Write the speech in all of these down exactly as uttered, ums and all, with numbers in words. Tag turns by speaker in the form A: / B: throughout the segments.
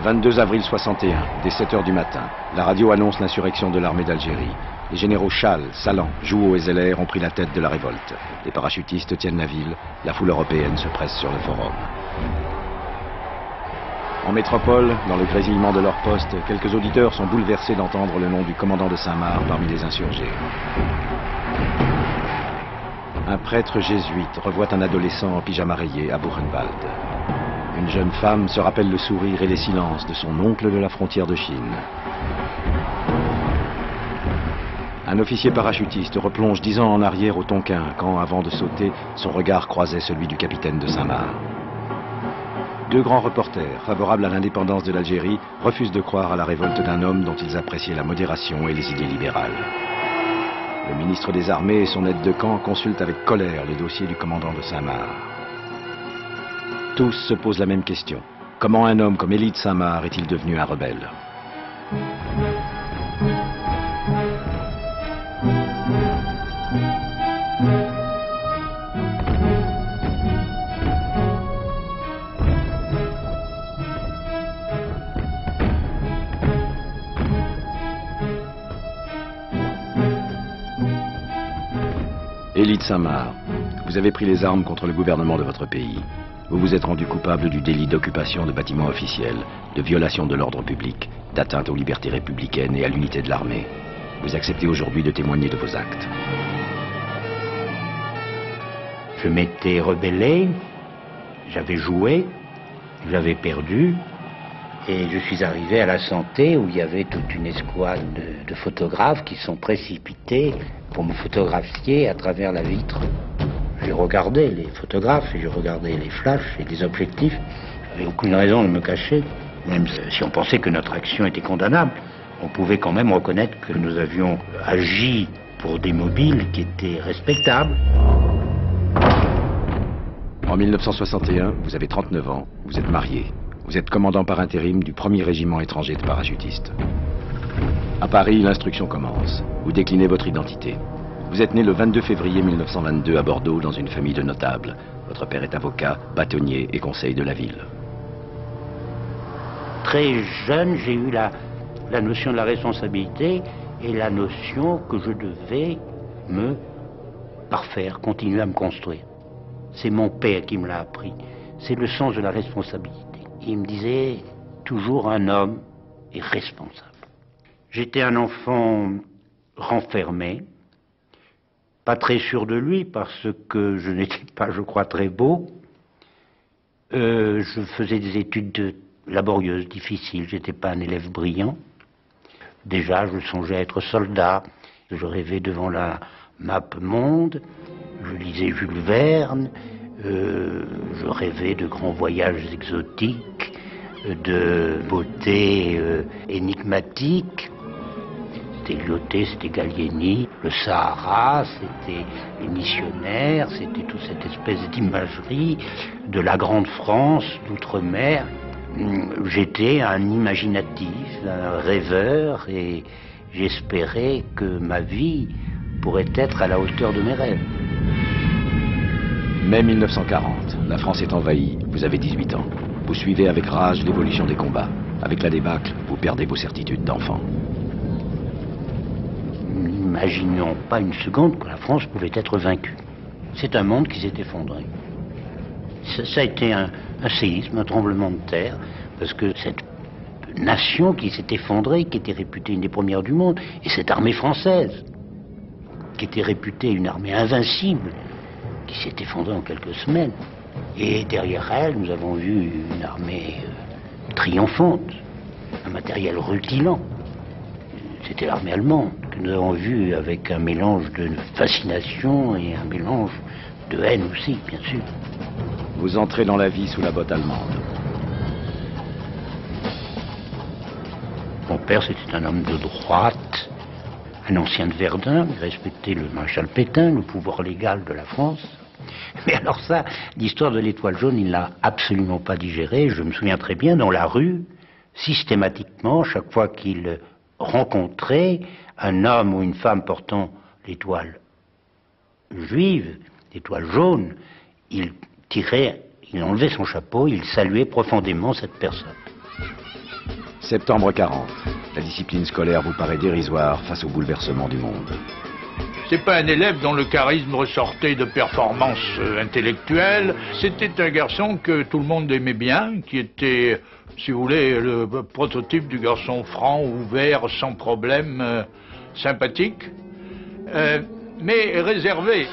A: vingt-deux avril soixante et un, dès sept heures du matin, la radio annonce l'insurrection de l'armée d'Algérie. Les généraux Chal, Salan, Jouhaud et Zeller ont pris la tête de la révolte. Les parachutistes tiennent la ville, la foule européenne se presse sur le forum. En métropole, dans le grésillement de leur poste, quelques auditeurs sont bouleversés d'entendre le nom du commandant de Saint-Marc parmi les insurgés. Un prêtre jésuite revoit un adolescent en pyjama rayé à Buchenwald. Une jeune femme se rappelle le sourire et les silences de son oncle de la frontière de Chine. Un officier parachutiste replonge dix ans en arrière au Tonkin quand, avant de sauter, son regard croisait celui du capitaine de Saint-Marc. Deux grands reporters, favorables à l'indépendance de l'Algérie, refusent de croire à la révolte d'un homme dont ils appréciaient la modération et les idées libérales. Le ministre des Armées et son aide de camp consultent avec colère le dossier du commandant de Saint-Marc. Tous se posent la même question. Comment un homme comme Élie de Saint-Marc est-il devenu un rebelle ? Élie de Saint-Marc, vous avez pris les armes contre le gouvernement de votre pays. Vous vous êtes rendu coupable du délit d'occupation de bâtiments officiels, de violation de l'ordre public, d'atteinte aux libertés républicaines et à l'unité de l'armée. Vous acceptez aujourd'hui de témoigner de vos actes.
B: Je m'étais rebellé, j'avais joué, j'avais perdu, et je suis arrivé à la Santé où il y avait toute une escouade de, de photographes qui sont précipités pour me photographier à travers la vitre. J'ai regardé les photographes et j'ai regardé les flashs et les objectifs. J'avais aucune raison de me cacher. Même si on pensait que notre action était condamnable, on pouvait quand même reconnaître que nous avions agi pour des mobiles qui étaient respectables.
A: En mille neuf cent soixante et un, vous avez trente-neuf ans, vous êtes marié. Vous êtes commandant par intérim du premier régiment étranger de parachutistes. À Paris, l'instruction commence. Vous déclinez votre identité. Vous êtes né le vingt-deux février mille neuf cent vingt-deux à Bordeaux dans une famille de notables. Votre père est avocat, bâtonnier et conseil de la ville.
B: Très jeune, j'ai eu la, la notion de la responsabilité et la notion que je devais me parfaire, continuer à me construire. C'est mon père qui me l'a appris. C'est le sens de la responsabilité. Il me disait toujours un homme est responsable. J'étais un enfant renfermé, pas très sûr de lui parce que je n'étais pas, je crois, très beau. Euh, je faisais des études laborieuses, difficiles. J'étais pas un élève brillant. Déjà, je songeais à être soldat. Je rêvais devant la map monde. Je lisais Jules Verne. Euh, je rêvais de grands voyages exotiques, de beauté euh, énigmatique. C'était Lyoté, c'était Gallieni, le Sahara, c'était les missionnaires, c'était toute cette espèce d'imagerie de la grande France, d'outre-mer. J'étais un imaginatif, un rêveur, et j'espérais que ma vie pourrait être à la hauteur de mes rêves.
A: Mai mille neuf cent quarante, la France est envahie, vous avez dix-huit ans. Vous suivez avec rage l'évolution des combats. Avec la débâcle, vous perdez vos certitudes d'enfant.
B: N'imaginons pas une seconde que la France pouvait être vaincue. C'est un monde qui s'est effondré. Ça, ça a été un, un séisme, un tremblement de terre, parce que cette nation qui s'est effondrée, qui était réputée une des premières du monde, et cette armée française, qui était réputée une armée invincible, qui s'est effondrée en quelques semaines. Et derrière elle, nous avons vu une armée euh, triomphante, un matériel rutilant. C'était l'armée allemande, que nous avons vu avec un mélange de fascination et un mélange de haine aussi, bien sûr.
A: Vous entrez dans la vie sous la botte allemande.
B: Mon père, c'était un homme de droite, un ancien de Verdun, il respectait le maréchal Pétain, le pouvoir légal de la France. Mais alors ça, l'histoire de l'étoile jaune, il l'a absolument pas digéré. Je me souviens très bien, dans la rue, systématiquement, chaque fois qu'il rencontrait un homme ou une femme portant l'étoile juive, l'étoile jaune, il tirait, il enlevait son chapeau, il saluait profondément cette personne.
A: Septembre quarante. La discipline scolaire vous paraît dérisoire face au bouleversement du monde.
C: C'est pas un élève dont le charisme ressortait de performances euh, intellectuelles. C'était un garçon que tout le monde aimait bien, qui était, si vous voulez, le prototype du garçon franc, ouvert, sans problème, euh, sympathique, euh, mais réservé.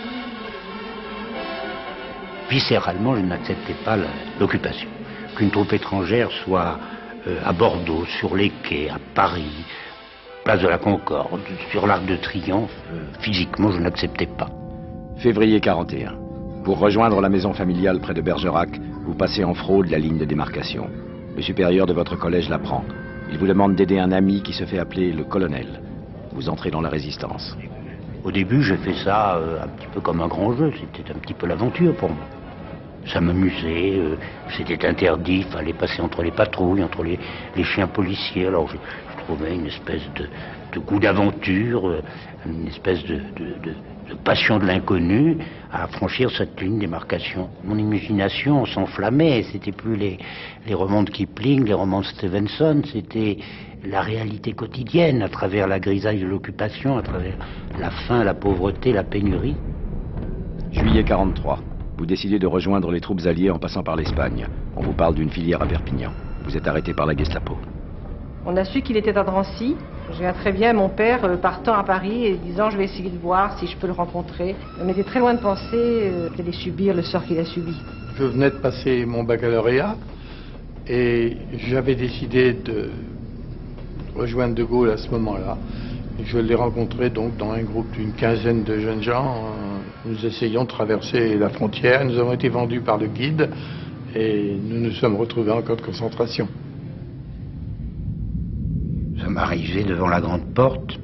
B: Viscéralement, je n'acceptais pas l'occupation. Qu'une troupe étrangère soit euh, à Bordeaux, sur les quais, à Paris, place de la Concorde, sur l'Arc de Triomphe, euh, physiquement, je n'acceptais pas.
A: Février quarante et un. Pour rejoindre la maison familiale près de Bergerac, vous passez en fraude la ligne de démarcation. Le supérieur de votre collège l'apprend. Il vous demande d'aider un ami qui se fait appeler le colonel. Vous entrez dans la résistance.
B: Au début, j'ai fait ça euh, un petit peu comme un grand jeu. C'était un petit peu l'aventure pour moi. Ça m'amusait, euh, c'était interdit, il fallait passer entre les patrouilles, entre les, les chiens policiers. Alors je, je trouvais une espèce de, de goût d'aventure, euh, une espèce de, de, de, de passion de l'inconnu à franchir cette ligne de démarcation. Mon imagination s'enflammait, c'était plus les, les romans de Kipling, les romans de Stevenson, c'était la réalité quotidienne à travers la grisaille de l'occupation, à travers la faim, la pauvreté, la pénurie.
A: Juillet quarante-trois. Vous décidez de rejoindre les troupes alliées en passant par l'Espagne. On vous parle d'une filière à Perpignan. Vous êtes arrêté par la Gestapo.
D: On a su qu'il était à Drancy. Je me souviens très bien mon père euh, partant à Paris et disant je vais essayer de voir si je peux le rencontrer. On était très loin de penser euh, d'aller subir le sort qu'il a subi.
E: Je venais de passer mon baccalauréat et j'avais décidé de rejoindre De Gaulle à ce moment-là. Je l'ai rencontré donc dans un groupe d'une quinzaine de jeunes gens. Nous essayons de traverser la frontière. Nous avons été vendus par le guide et nous nous sommes retrouvés en camp de concentration.
B: Nous sommes arrivés devant la grande porte.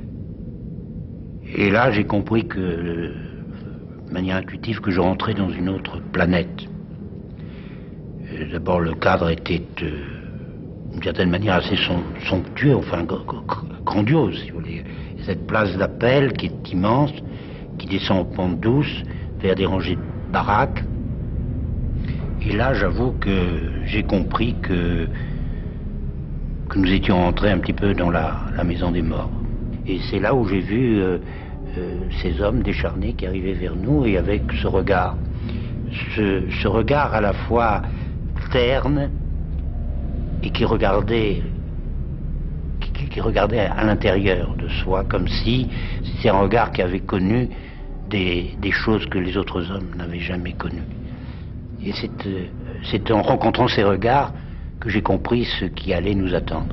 B: Et là, j'ai compris que, de manière intuitive, que je rentrais dans une autre planète. D'abord, le cadre était, euh, d'une certaine manière, assez somptueux, enfin grandiose, si vous voulez. Cette place d'appel qui est immense, qui descend en pente douce vers des rangées de baraques. Et là, j'avoue que j'ai compris que, que nous étions entrés un petit peu dans la, la maison des morts. Et c'est là où j'ai vu euh, euh, ces hommes décharnés qui arrivaient vers nous et avec ce regard, ce, ce regard à la fois terne et qui regardait, qui, qui regardait à l'intérieur de soi, comme si c'était un regard qui avait connu des, des choses que les autres hommes n'avaient jamais connues. Et c'est, euh, c'est en rencontrant ces regards que j'ai compris ce qui allait nous attendre.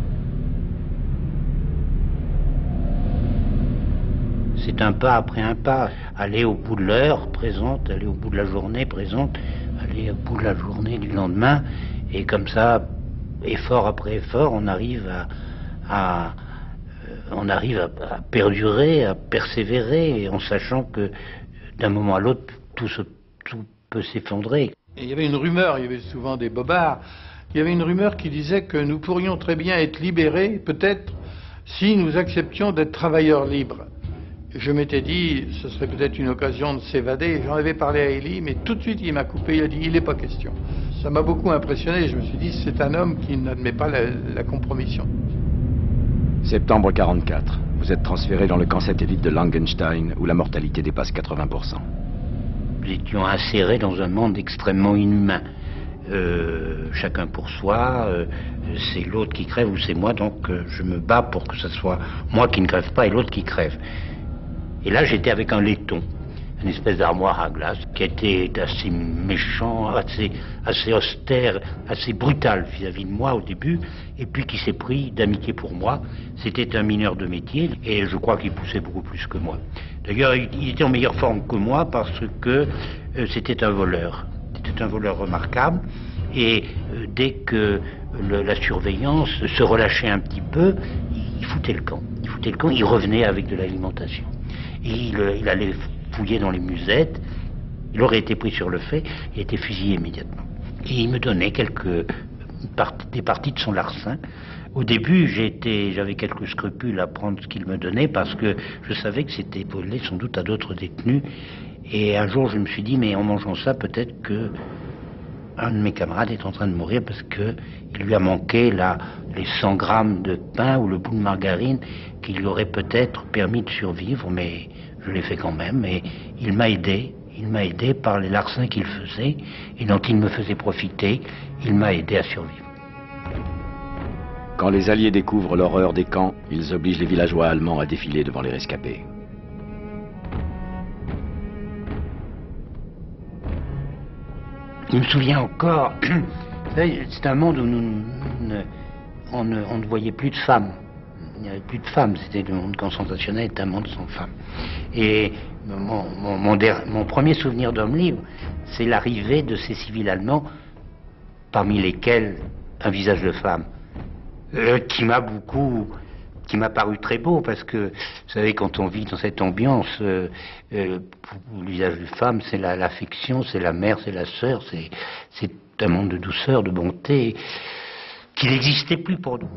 B: C'est un pas après un pas, aller au bout de l'heure présente, aller au bout de la journée présente, aller au bout de la journée du lendemain, et comme ça, effort après effort, on arrive à, à euh, on arrive à, à perdurer, à persévérer, en sachant que d'un moment à l'autre, tout, se, tout peut s'effondrer.
E: Et il y avait une rumeur, il y avait souvent des bobards, il y avait une rumeur qui disait que nous pourrions très bien être libérés, peut-être, si nous acceptions d'être travailleurs libres. Je m'étais dit, ce serait peut-être une occasion de s'évader. J'en avais parlé à Élie, mais tout de suite il m'a coupé, il a dit, il n'est pas question. Ça m'a beaucoup impressionné, je me suis dit, c'est un homme qui n'admet pas la, la compromission.
A: Septembre quarante-quatre. Vous êtes transféré dans le camp satellite de Langenstein, où la mortalité dépasse quatre-vingts pour cent.
B: Nous étions insérés dans un monde extrêmement inhumain. Euh, chacun pour soi, euh, c'est l'autre qui crève ou c'est moi, donc euh, je me bats pour que ce soit moi qui ne crève pas et l'autre qui crève. Et là, j'étais avec un laiton, une espèce d'armoire à glace, qui était assez méchant, assez, assez austère, assez brutal vis-à-vis de moi au début, et puis qui s'est pris d'amitié pour moi. C'était un mineur de métier, et je crois qu'il poussait beaucoup plus que moi. D'ailleurs, il était en meilleure forme que moi parce que euh, c'était un voleur. C'était un voleur remarquable, et euh, dès que le, la surveillance se relâchait un petit peu, il foutait le camp. Il foutait le camp, il revenait avec de l'alimentation. Et il, il allait fouiller dans les musettes, il aurait été pris sur le fait, il était fusillé immédiatement. Et il me donnait quelques parties, des parties de son larcin. Au début, j'étais, j'avais quelques scrupules à prendre ce qu'il me donnait parce que je savais que c'était volé sans doute à d'autres détenus. Et un jour, je me suis dit, mais en mangeant ça, peut-être que un de mes camarades est en train de mourir parce que il lui a manqué la, les cent grammes de pain ou le bout de margarine qui lui aurait peut-être permis de survivre, mais je l'ai fait quand même, et il m'a aidé. Il m'a aidé par les larcins qu'il faisait et dont il me faisait profiter. Il m'a aidé à survivre.
A: Quand les Alliés découvrent l'horreur des camps, ils obligent les villageois allemands à défiler devant les rescapés.
B: Je me souviens encore, c'est un monde où nous, ne, on, ne, on ne voyait plus de femmes. Il n'y avait plus de femmes, c'était le monde concentrationnel, c'était un monde sans femmes. Et mon, mon, mon, mon premier souvenir d'homme libre, c'est l'arrivée de ces civils allemands, parmi lesquels un visage de femme, euh, qui m'a beaucoup, qui m'a paru très beau, parce que, vous savez, quand on vit dans cette ambiance, euh, euh, le visage de femme, c'est l'affection, c'est la mère, c'est la sœur, c'est un monde de douceur, de bonté, qui n'existait plus pour nous.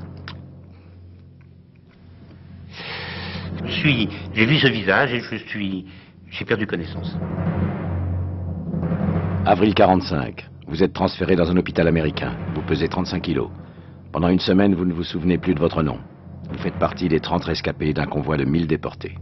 B: Je suis, j'ai vu ce visage et je suis, j'ai perdu connaissance.
A: Avril quarante-cinq, vous êtes transféré dans un hôpital américain. Vous pesez trente-cinq kilos. Pendant une semaine, vous ne vous souvenez plus de votre nom. Vous faites partie des trente rescapés d'un convoi de mille déportés.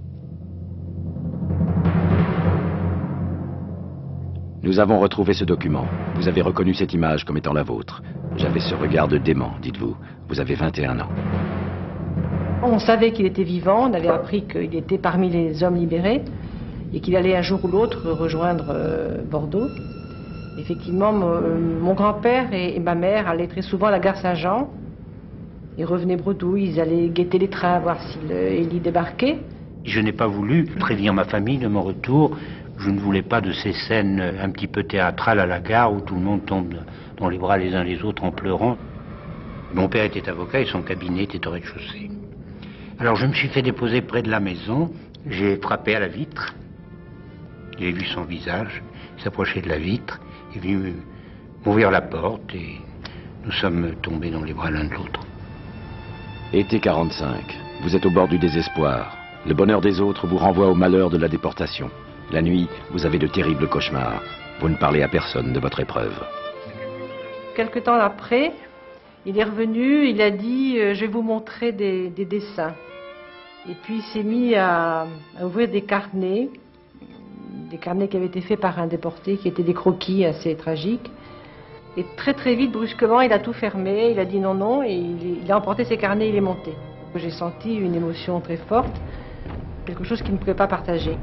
A: Nous avons retrouvé ce document. Vous avez reconnu cette image comme étant la vôtre. J'avais ce regard de dément, dites-vous. Vous avez vingt et un ans.
D: On savait qu'il était vivant, on avait appris qu'il était parmi les hommes libérés et qu'il allait un jour ou l'autre rejoindre euh, Bordeaux. Effectivement, mon, mon grand-père et, et ma mère allaient très souvent à la gare Saint-Jean. Ils revenaient bredouilles, ils allaient guetter les trains, voir si Élie débarquait.
B: Je n'ai pas voulu prévenir ma famille de mon retour. Je ne voulais pas de ces scènes un petit peu théâtrales à la gare où tout le monde tombe dans les bras les uns les autres en pleurant. Mon père était avocat et son cabinet était au rez-de-chaussée. Alors je me suis fait déposer près de la maison, j'ai frappé à la vitre, j'ai vu son visage, il s'approchait de la vitre, il est venu m'ouvrir la porte et nous sommes tombés dans les bras l'un de l'autre.
A: Été quarante-cinq, vous êtes au bord du désespoir. Le bonheur des autres vous renvoie au malheur de la déportation. La nuit, vous avez de terribles cauchemars. Vous ne parlez à personne de votre épreuve.
D: Quelque temps après, il est revenu, il a dit euh, « je vais vous montrer des, des dessins ». Et puis il s'est mis à, à ouvrir des carnets, des carnets qui avaient été faits par un déporté, qui étaient des croquis assez tragiques. Et très très vite, brusquement, il a tout fermé, il a dit non, non, et il, il a emporté ses carnets, il est monté. J'ai senti une émotion très forte, quelque chose qu'il ne pouvait pas partager.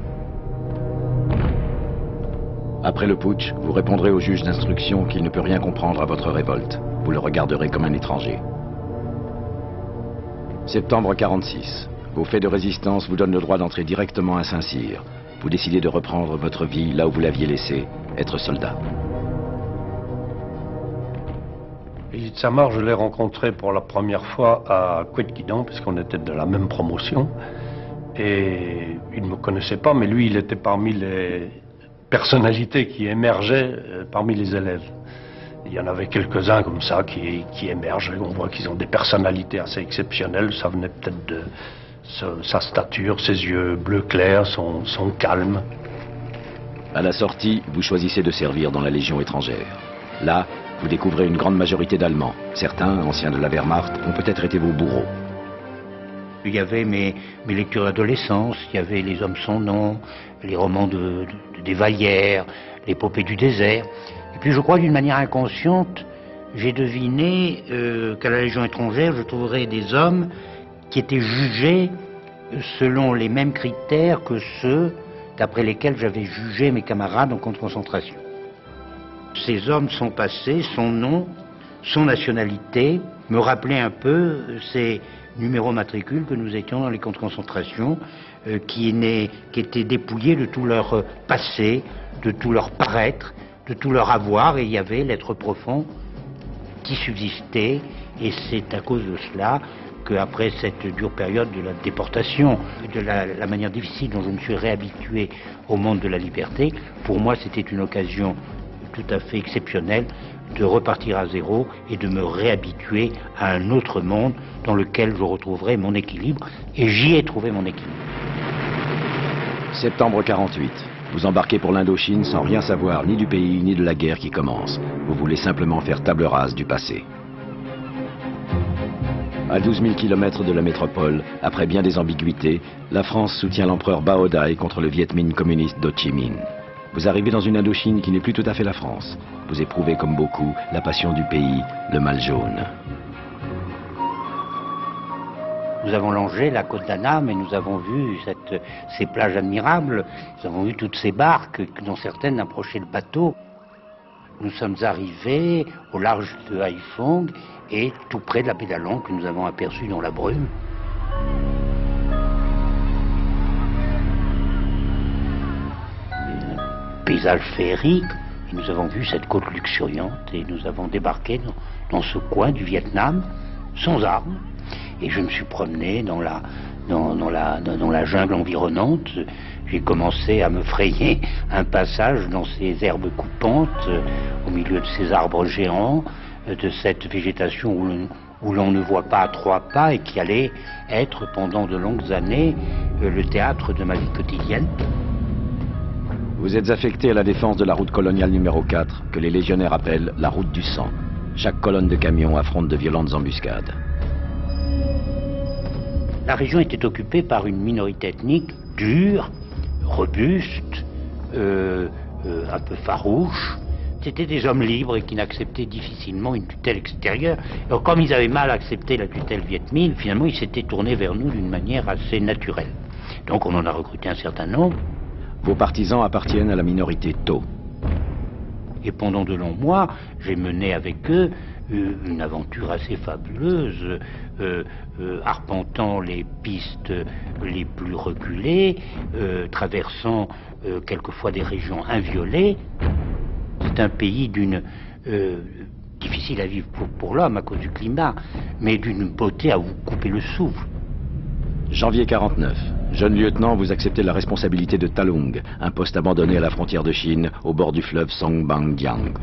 A: Après le putsch, vous répondrez au juge d'instruction qu'il ne peut rien comprendre à votre révolte. Vous le regarderez comme un étranger. Septembre quarante-six. Vos faits de résistance vous donnent le droit d'entrer directement à Saint-Cyr. Vous décidez de reprendre votre vie là où vous l'aviez laissée, être soldat.
F: Élie de Saint-Marc, je l'ai rencontré pour la première fois à Couët-Quidan, puisqu'on était de la même promotion. Et il ne me connaissait pas, mais lui, il était parmi les personnalités qui émergeaient parmi les élèves. Il y en avait quelques-uns comme ça qui, qui émergent. On voit qu'ils ont des personnalités assez exceptionnelles. Ça venait peut-être de sa stature, ses yeux bleu clair, son, son calme.
A: À la sortie, vous choisissez de servir dans la Légion étrangère. Là, vous découvrez une grande majorité d'Allemands. Certains, anciens de la Wehrmacht, ont peut-être été vos bourreaux.
B: Il y avait mes, mes lectures d'adolescence, il y avait Les Hommes sans nom, les romans de, de, des Vallières, l'épopée du désert. Et puis je crois d'une manière inconsciente, j'ai deviné euh, qu'à la Légion étrangère, je trouverais des hommes qui étaient jugés selon les mêmes critères que ceux d'après lesquels j'avais jugé mes camarades en camp de concentration. Ces hommes sont passés, son nom, son nationalité, me rappelaient un peu ces numéros matricules que nous étions dans les camps de concentration, euh, qui, qui étaient dépouillés de tout leur passé, de tout leur paraître, de tout leur avoir, et il y avait l'être profond qui subsistait, et c'est à cause de cela qu'après cette dure période de la déportation, de la, la manière difficile dont je me suis réhabitué au monde de la liberté, pour moi c'était une occasion tout à fait exceptionnelle de repartir à zéro et de me réhabituer à un autre monde dans lequel je retrouverai mon équilibre, et j'y ai trouvé mon équilibre.
A: Septembre quarante-huit. Vous embarquez pour l'Indochine sans rien savoir ni du pays ni de la guerre qui commence. Vous voulez simplement faire table rase du passé. À douze mille kilomètres de la métropole, après bien des ambiguïtés, la France soutient l'empereur Bao Dai contre le Viet Minh communiste d'Ho Chi Minh. Vous arrivez dans une Indochine qui n'est plus tout à fait la France. Vous éprouvez comme beaucoup la passion du pays, le mal jaune.
B: Nous avons longé la côte d'Annam et nous avons vu cette, ces plages admirables. Nous avons vu toutes ces barques dont certaines approchaient le bateau. Nous sommes arrivés au large de Haiphong et tout près de la Pédalong que nous avons aperçue dans la brume. Un paysage féerique. Et nous avons vu cette côte luxuriante et nous avons débarqué dans, dans ce coin du Vietnam sans armes. Et je me suis promené dans la, dans, dans la, dans, dans la jungle environnante. J'ai commencé à me frayer un passage dans ces herbes coupantes, au milieu de ces arbres géants, de cette végétation où l'on, où l'on ne voit pas à trois pas et qui allait être pendant de longues années le théâtre de ma vie quotidienne.
A: Vous êtes affecté à la défense de la route coloniale numéro quatre, que les légionnaires appellent la route du sang. Chaque colonne de camions affronte de violentes embuscades.
B: La région était occupée par une minorité ethnique dure, robuste, euh, euh, un peu farouche. C'était des hommes libres et qui n'acceptaient difficilement une tutelle extérieure. Alors, comme ils avaient mal accepté la tutelle Viet Minh, finalement ils s'étaient tournés vers nous d'une manière assez naturelle. Donc on en a recruté un certain nombre.
A: Vos partisans appartiennent à la minorité Tho.
B: Et pendant de longs mois, j'ai mené avec eux une aventure assez fabuleuse, euh, euh, arpentant les pistes les plus reculées, euh, traversant euh, quelquefois des régions inviolées. C'est un pays d'une euh, difficile à vivre pour, pour l'homme à cause du climat, mais d'une beauté à vous couper le souffle.
A: Janvier quarante-neuf. Jeune lieutenant, vous acceptez la responsabilité de Talung, un poste abandonné à la frontière de Chine, au bord du fleuve Songbangjiang.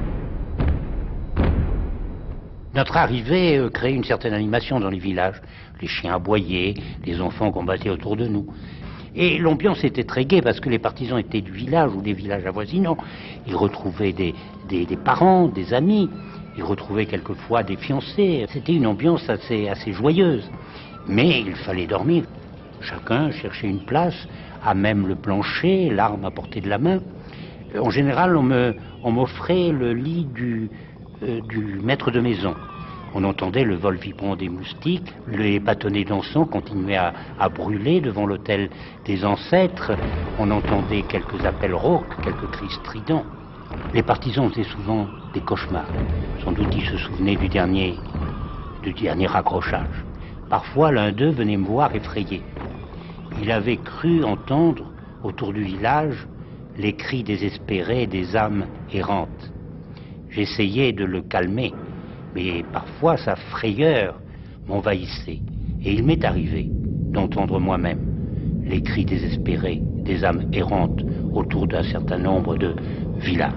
B: Notre arrivée euh, crée une certaine animation dans les villages. Les chiens aboyaient, les enfants combattaient autour de nous. Et l'ambiance était très gaie parce que les partisans étaient du village ou des villages avoisinants. Ils retrouvaient des, des, des parents, des amis, ils retrouvaient quelquefois des fiancés. C'était une ambiance assez, assez joyeuse. Mais il fallait dormir. Chacun cherchait une place, à même le plancher, l'arme à portée de la main. En général, on me, on m'offrait le lit du, euh, du maître de maison. On entendait le vol vibrant des moustiques, les bâtonnets d'encens continuaient à, à brûler devant l'autel des ancêtres. On entendait quelques appels rauques, quelques cris stridents. Les partisans faisaient souvent des cauchemars. Sans doute ils se souvenaient du dernier, du dernier raccrochage. Parfois, l'un d'eux venait me voir effrayé. Il avait cru entendre, autour du village, les cris désespérés des âmes errantes. J'essayais de le calmer, mais parfois sa frayeur m'envahissait. Et il m'est arrivé d'entendre moi-même les cris désespérés des âmes errantes autour d'un certain nombre de villages.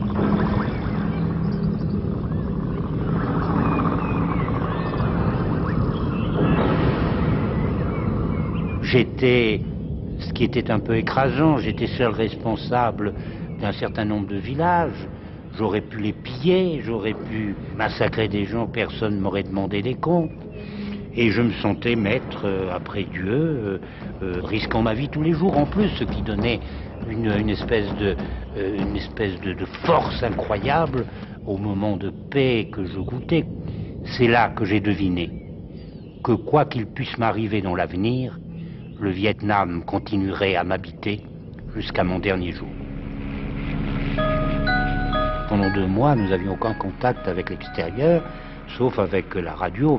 B: J'étais, ce qui était un peu écrasant, j'étais seul responsable d'un certain nombre de villages. J'aurais pu les piller, j'aurais pu massacrer des gens, personne ne m'aurait demandé des comptes. Et je me sentais maître euh, après Dieu, euh, euh, risquant ma vie tous les jours en plus, ce qui donnait une, une espèce, de, euh, une espèce de, de force incroyable au moment de paix que je goûtais. C'est là que j'ai deviné que quoi qu'il puisse m'arriver dans l'avenir, le Vietnam continuerait à m'habiter jusqu'à mon dernier jour. Pendant deux mois, nous n'avions aucun contact avec l'extérieur, sauf avec la radio.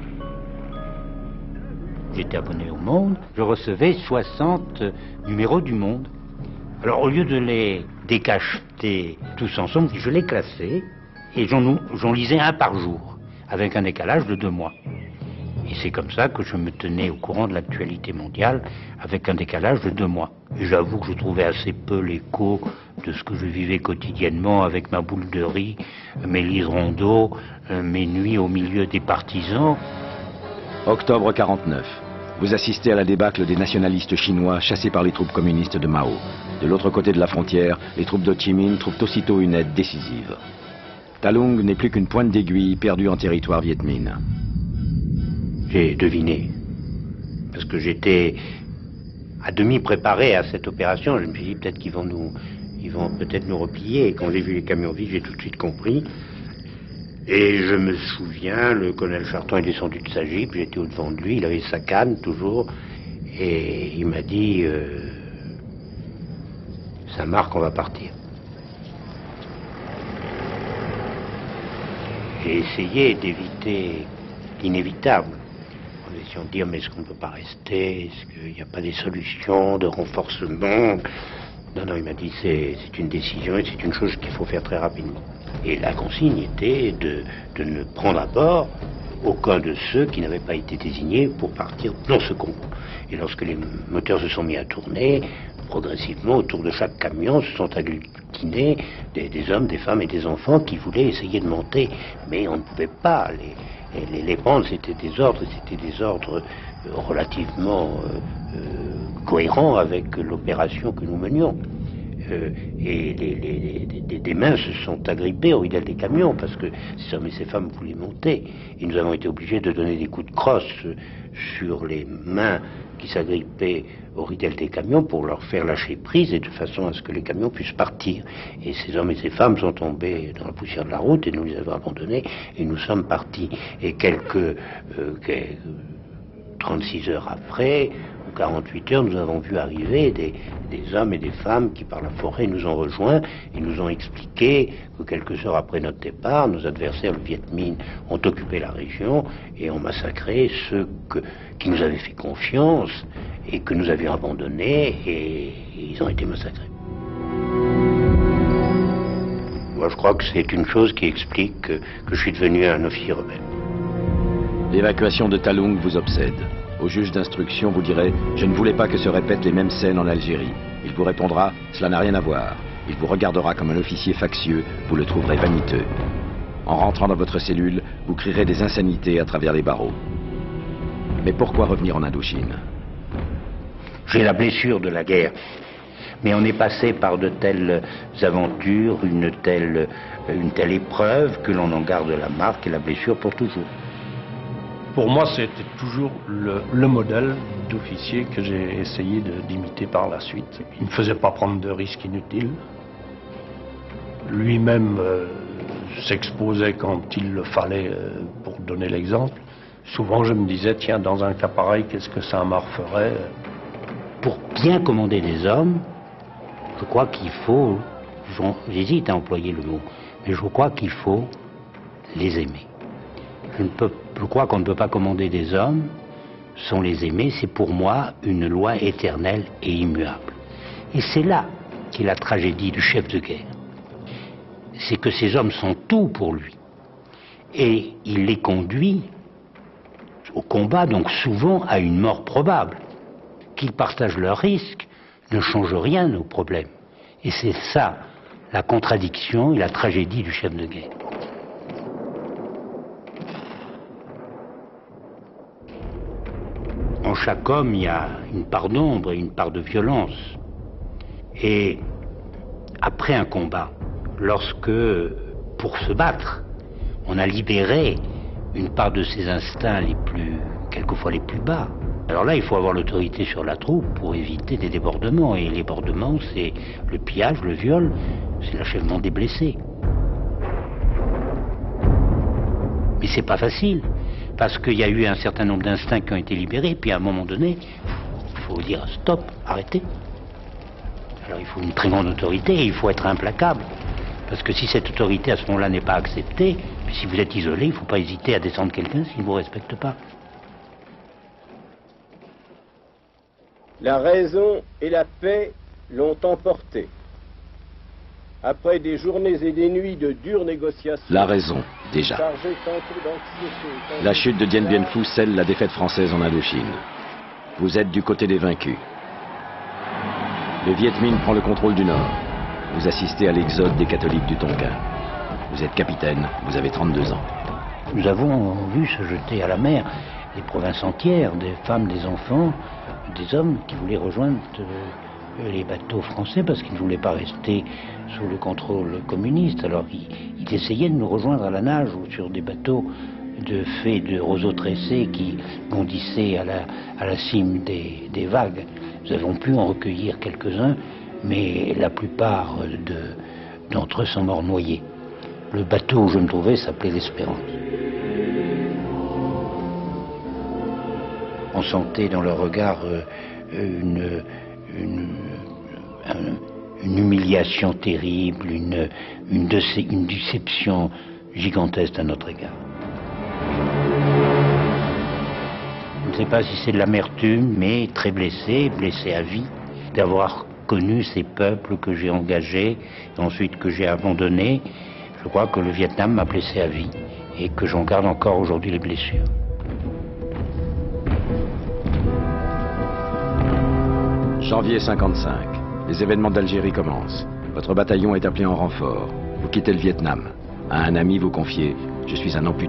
B: J'étais abonné au Monde, je recevais soixante numéros du Monde. Alors au lieu de les décacheter tous ensemble, je les classais et j'en, j'en lisais un par jour, avec un décalage de deux mois. Et c'est comme ça que je me tenais au courant de l'actualité mondiale avec un décalage de deux mois. Et j'avoue que je trouvais assez peu l'écho de ce que je vivais quotidiennement avec ma boule de riz, mes liserons d'eau, mes nuits au milieu des partisans.
A: Octobre quarante-neuf. Vous assistez à la débâcle des nationalistes chinois chassés par les troupes communistes de Mao. De l'autre côté de la frontière, les troupes d'Ho Chi Minh trouvent aussitôt une aide décisive. Talung n'est plus qu'une pointe d'aiguille perdue en territoire Viet Minh.
B: J'ai deviné, parce que j'étais à demi préparé à cette opération. Je me suis dit peut-être qu'ils vont nous, ils vont peut-être nous replier. Et quand j'ai vu les camions vides, j'ai tout de suite compris. Et je me souviens, le colonel Charton est descendu de sa jeep, j'étais au-devant de lui, il avait sa canne toujours, et il m'a dit euh, « Saint-Marc, on va partir ». J'ai essayé d'éviter l'inévitable, en essayant de dire « mais est-ce qu'on ne peut pas rester? Est-ce qu'il n'y a pas des solutions de renforcement ?» Non, non, il m'a dit c'est une décision et c'est une chose qu'il faut faire très rapidement. Et la consigne était de, de ne prendre à bord aucun de ceux qui n'avaient pas été désignés pour partir dans ce convoi. Et lorsque les moteurs se sont mis à tourner, progressivement, autour de chaque camion se sont agglutinés des, des hommes, des femmes et des enfants qui voulaient essayer de monter. Mais on ne pouvait pas les, les, les prendre, c'était des ordres, c'était des ordres relativement euh, euh, cohérents avec l'opération que nous menions. Euh, et les, les, les, des mains se sont agrippées au ridel des camions parce que ces hommes et ces femmes voulaient monter. Et nous avons été obligés de donner des coups de crosse sur les mains qui s'agrippaient au ridel des camions pour leur faire lâcher prise et de façon à ce que les camions puissent partir. Et ces hommes et ces femmes sont tombés dans la poussière de la route et nous les avons abandonnés et nous sommes partis. Et quelques, euh, quelques trente-six heures après, ou quarante-huit heures, nous avons vu arriver des, des hommes et des femmes qui par la forêt nous ont rejoints et nous ont expliqué que quelques heures après notre départ, nos adversaires, le Viet Minh, ont occupé la région et ont massacré ceux que, qui nous avaient fait confiance et que nous avions abandonnés et, et ils ont été massacrés. Moi je crois que c'est une chose qui explique que, que je suis devenu un officier rebelle.
A: L'évacuation de Talung vous obsède. Au juge d'instruction, vous direz « Je ne voulais pas que se répètent les mêmes scènes en Algérie ». Il vous répondra « Cela n'a rien à voir ». Il vous regardera comme un officier factieux, vous le trouverez vaniteux. En rentrant dans votre cellule, vous crierez des insanités à travers les barreaux. Mais pourquoi revenir en Indochine?
B: J'ai la blessure de la guerre. Mais on est passé par de telles aventures, une telle, une telle épreuve, que l'on en garde la marque et la blessure pour toujours.
F: Pour moi, c'était toujours le, le modèle d'officier que j'ai essayé d'imiter par la suite. Il ne faisait pas prendre de risques inutiles. Lui-même euh, s'exposait quand il le fallait euh, pour donner l'exemple. Souvent, je me disais, tiens, dans un cas pareil, qu'est-ce que Saint-Marc ferait?
B: Pour bien commander des hommes, je crois qu'il faut, j'hésite à employer le mot, mais je crois qu'il faut les aimer. Je, ne peux, je crois qu'on ne peut pas commander des hommes sans les aimer. C'est pour moi une loi éternelle et immuable. Et c'est là qu'est la tragédie du chef de guerre. C'est que ces hommes sont tout pour lui. Et il les conduit au combat, donc souvent à une mort probable. Qu'ils partagent leurs risques ne change rien aux problèmes. Et c'est ça, la contradiction et la tragédie du chef de guerre. En chaque homme, il y a une part d'ombre et une part de violence. Et après un combat, lorsque, pour se battre, on a libéré une part de ses instincts les plus, quelquefois les plus bas, alors là, il faut avoir l'autorité sur la troupe pour éviter des débordements. Et les débordements, c'est le pillage, le viol, c'est l'achèvement des blessés. Mais c'est pas facile. Parce qu'il y a eu un certain nombre d'instincts qui ont été libérés, puis à un moment donné, il faut dire stop, arrêtez. Alors il faut une très grande autorité et il faut être implacable. Parce que si cette autorité à ce moment-là n'est pas acceptée, puis si vous êtes isolé, il ne faut pas hésiter à descendre quelqu'un s'il ne vous respecte pas.
G: La raison et la paix l'ont emporté. Après des journées et des nuits de dures négociations...
A: La raison, déjà. La chute de Dien Bien Phu scelle la défaite française en Indochine. Vous êtes du côté des vaincus. Le Viet Minh prend le contrôle du Nord. Vous assistez à l'exode des catholiques du Tonkin. Vous êtes capitaine, vous avez trente-deux ans.
B: Nous avons vu se jeter à la mer des provinces entières, des femmes, des enfants, des hommes qui voulaient rejoindre euh, les bateaux français parce qu'ils ne voulaient pas rester sous le contrôle communiste. Alors ils, ils essayaient de nous rejoindre à la nage ou sur des bateaux de faits de roseaux tressés qui bondissaient à la, à la cime des, des vagues. Nous avons pu en recueillir quelques-uns, mais la plupart de, d'entre eux sont morts noyés. Le bateau où je me trouvais s'appelait l'Espérance. On sentait dans leur regard euh, une, une, une, une humiliation terrible, une, une, de, une déception gigantesque à notre égard. Je ne sais pas si c'est de l'amertume, mais très blessé, blessé à vie, d'avoir connu ces peuples que j'ai engagés, et ensuite que j'ai abandonnés. Je crois que le Vietnam m'a blessé à vie et que j'en garde encore aujourd'hui les blessures.
A: janvier cinquante-cinq. Les événements d'Algérie commencent. Votre bataillon est appelé en renfort. Vous quittez le Vietnam. À un ami, vous confiez « Je suis un amputé ».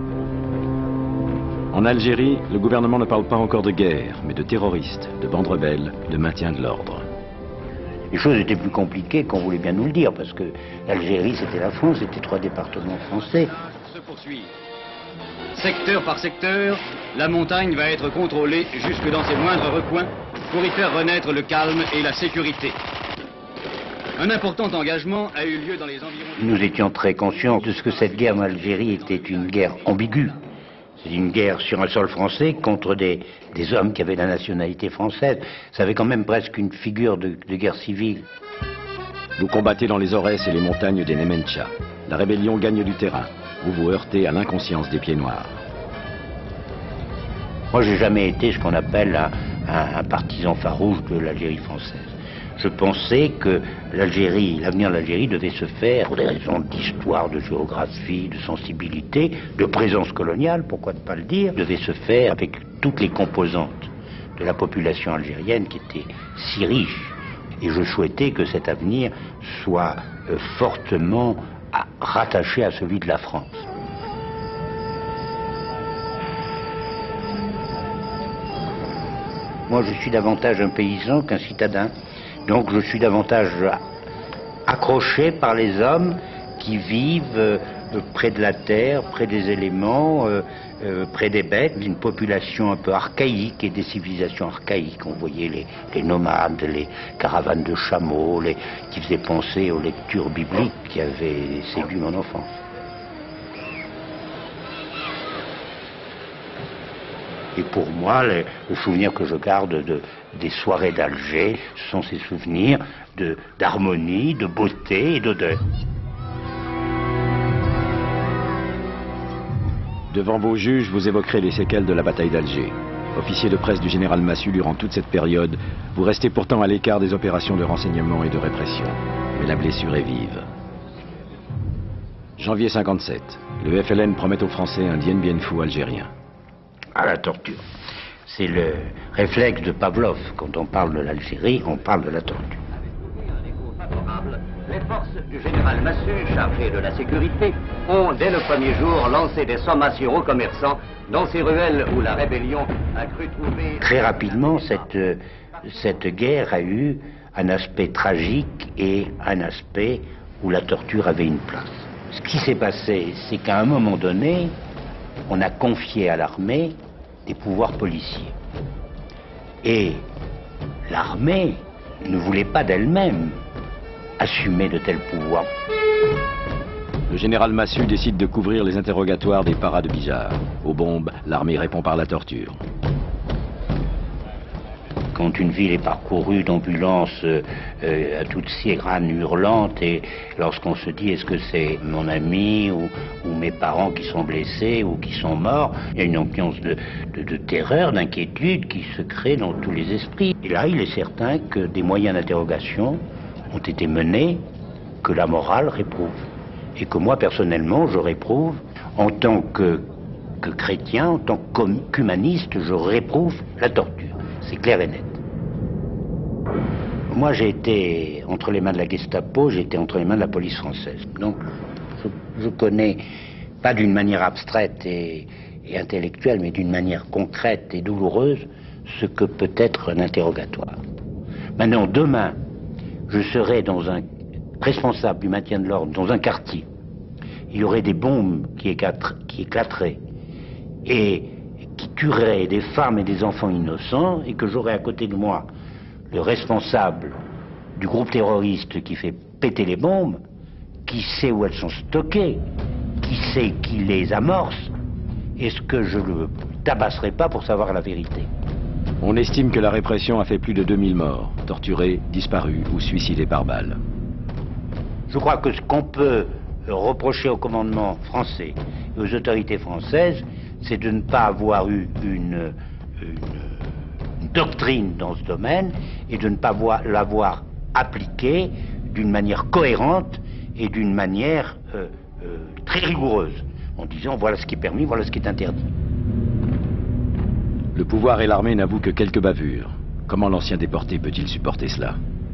A: En Algérie, le gouvernement ne parle pas encore de guerre, mais de terroristes, de bandes rebelles, de maintien de l'ordre.
B: Les choses étaient plus compliquées qu'on voulait bien nous le dire, parce que l'Algérie, c'était la France, c'était trois départements français.
H: Se poursuit. Secteur par secteur, la montagne va être contrôlée jusque dans ses moindres recoins pour y faire renaître le calme et la sécurité. Un important engagement a eu lieu dans les environs...
B: Nous étions très conscients de ce que cette guerre en Algérie était une guerre ambiguë. C'est une guerre sur un sol français contre des, des hommes qui avaient la nationalité française. Ça avait quand même presque une figure de, de guerre civile.
A: Vous combattez dans les Aurès et les montagnes des Nemencha. La rébellion gagne du terrain. Vous vous heurtez à l'inconscience des pieds noirs.
B: Moi, j'ai jamais été ce qu'on appelle un, un, un partisan farouche de l'Algérie française. Je pensais que l'Algérie, l'avenir de l'Algérie devait se faire pour des raisons d'histoire, de géographie, de sensibilité, de présence coloniale, pourquoi ne pas le dire, devait se faire avec toutes les composantes de la population algérienne qui était si riche. Et je souhaitais que cet avenir soit euh, fortement à, rattaché à celui de la France. Moi, je suis davantage un paysan qu'un citadin. Donc je suis davantage accroché par les hommes qui vivent euh, près de la terre, près des éléments, euh, euh, près des bêtes, d'une population un peu archaïque et des civilisations archaïques. On voyait les, les nomades, les caravanes de chameaux, les, qui faisaient penser aux lectures bibliques qui avaient séduit mon enfance. Et pour moi, le, le souvenir que je garde de, des soirées d'Alger, ce sont ces souvenirs de, d'harmonie, de beauté et d'odeur.
A: Devant vos juges, vous évoquerez les séquelles de la bataille d'Alger. Officier de presse du général Massu durant toute cette période, vous restez pourtant à l'écart des opérations de renseignement et de répression. Mais la blessure est vive. janvier cinquante-sept. Le F L N promet aux Français un Dien Bien Phu algérien.
B: À la torture. C'est le réflexe de Pavlov. Quand on parle de l'Algérie, on parle de la torture.
I: Les forces du général Massu, chargées de la sécurité, ont dès le premier jour lancé des sommations aux commerçants dans ces ruelles où la rébellion a cru trouver...
B: Très rapidement, cette, cette guerre a eu un aspect tragique et un aspect où la torture avait une place. Ce qui s'est passé, c'est qu'à un moment donné, on a confié à l'armée des pouvoirs policiers. Et l'armée ne voulait pas d'elle-même assumer de tels pouvoirs.
A: Le général Massu décide de couvrir les interrogatoires des paras de Bijar. Aux bombes, l'armée répond par la torture.
B: Quand une ville est parcourue d'ambulances euh, à toutes sirènes hurlantes, et lorsqu'on se dit est-ce que c'est mon ami ou, ou mes parents qui sont blessés ou qui sont morts, il y a une ambiance de, de, de terreur, d'inquiétude qui se crée dans tous les esprits. Et là, il est certain que des moyens d'interrogation ont été menés, que la morale réprouve. Et que moi, personnellement, je réprouve, en tant que, que chrétien, en tant qu'humaniste, je réprouve la torture. C'est clair et net. Moi, j'ai été entre les mains de la Gestapo, j'ai été entre les mains de la police française. Donc, je, je connais, pas d'une manière abstraite et, et intellectuelle, mais d'une manière concrète et douloureuse, ce que peut être un interrogatoire. Maintenant, demain, je serai dans un responsable du maintien de l'ordre dans un quartier. Il y aurait des bombes qui, qui éclateraient et qui tueraient des femmes et des enfants innocents, et que j'aurais à côté de moi le responsable du groupe terroriste qui fait péter les bombes, qui sait où elles sont stockées, qui sait qui les amorce. Est-ce que je le tabasserai pas pour savoir la vérité?
A: On estime que la répression a fait plus de deux mille morts, torturés, disparus ou suicidés par balle.
B: Je crois que ce qu'on peut reprocher au commandement français et aux autorités françaises, c'est de ne pas avoir eu une, une, une doctrine dans ce domaine et de ne pas l'avoir appliquée d'une manière cohérente et d'une manière euh, euh, très rigoureuse, en disant voilà ce qui est permis, voilà ce qui est interdit.
A: Le pouvoir et l'armée n'avouent que quelques bavures. Comment l'ancien déporté peut-il supporter cela?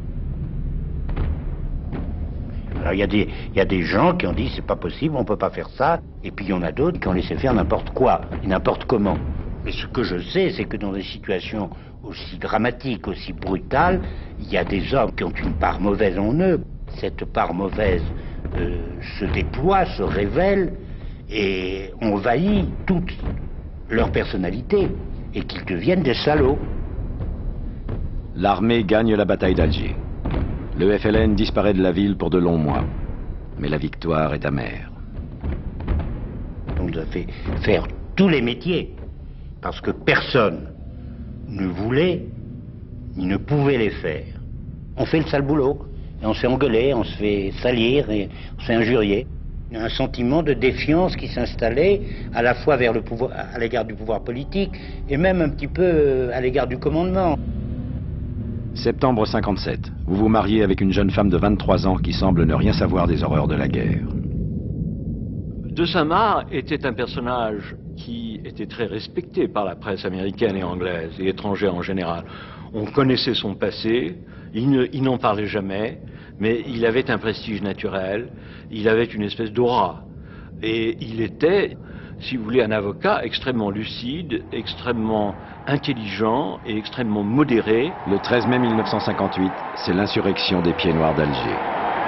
B: Alors il y, y a des gens qui ont dit c'est pas possible, on peut pas faire ça, et puis il y en a d'autres qui ont laissé faire n'importe quoi, et n'importe comment. Mais ce que je sais, c'est que dans des situations aussi dramatiques, aussi brutales, il y a des hommes qui ont une part mauvaise en eux. Cette part mauvaise euh, se déploie, se révèle, et envahit toute leur personnalité, et qu'ils deviennent des salauds.
A: L'armée gagne la bataille d'Alger. Le F L N disparaît de la ville pour de longs mois. Mais la victoire est amère.
B: On nous a fait faire tous les métiers, parce que personne ne voulait ni ne pouvait les faire. On fait le sale boulot, et on se fait engueuler, on se fait salir, et on se fait injurier. Il y a un sentiment de défiance qui s'installait à la fois vers le pouvoir, à l'égard du pouvoir politique et même un petit peu à l'égard du commandement.
A: Septembre cinquante-sept. Vous vous mariez avec une jeune femme de vingt-trois ans qui semble ne rien savoir des horreurs de la guerre.
F: De Saint-Marc était un personnage qui était très respecté par la presse américaine et anglaise et étrangère en général. On connaissait son passé, il ne, il n'en parlait jamais, mais il avait un prestige naturel, il avait une espèce d'aura. Et il était, si vous voulez, un avocat extrêmement lucide, extrêmement intelligent et extrêmement modéré.
A: Le treize mai mille neuf cent cinquante-huit, c'est l'insurrection des Pieds Noirs d'Alger.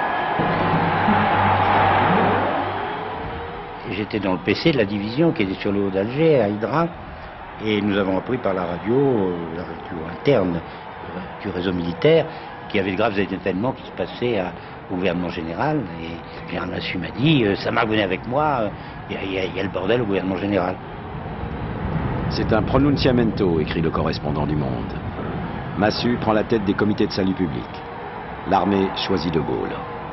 B: J'étais dans le P C de la division qui était sur le haut d'Alger, à Hydra, et nous avons appris par la radio, euh, la radio interne euh, du réseau militaire, qu'il y avait de graves événements qui se passaient à, au gouvernement général. Et le général Massu m'a dit euh, Saint-Marc, venez avec moi, il euh, y, y, y a le bordel au gouvernement général.
A: C'est un pronunciamento, écrit le correspondant du Monde. Massu prend la tête des comités de salut public. L'armée choisit De Gaulle.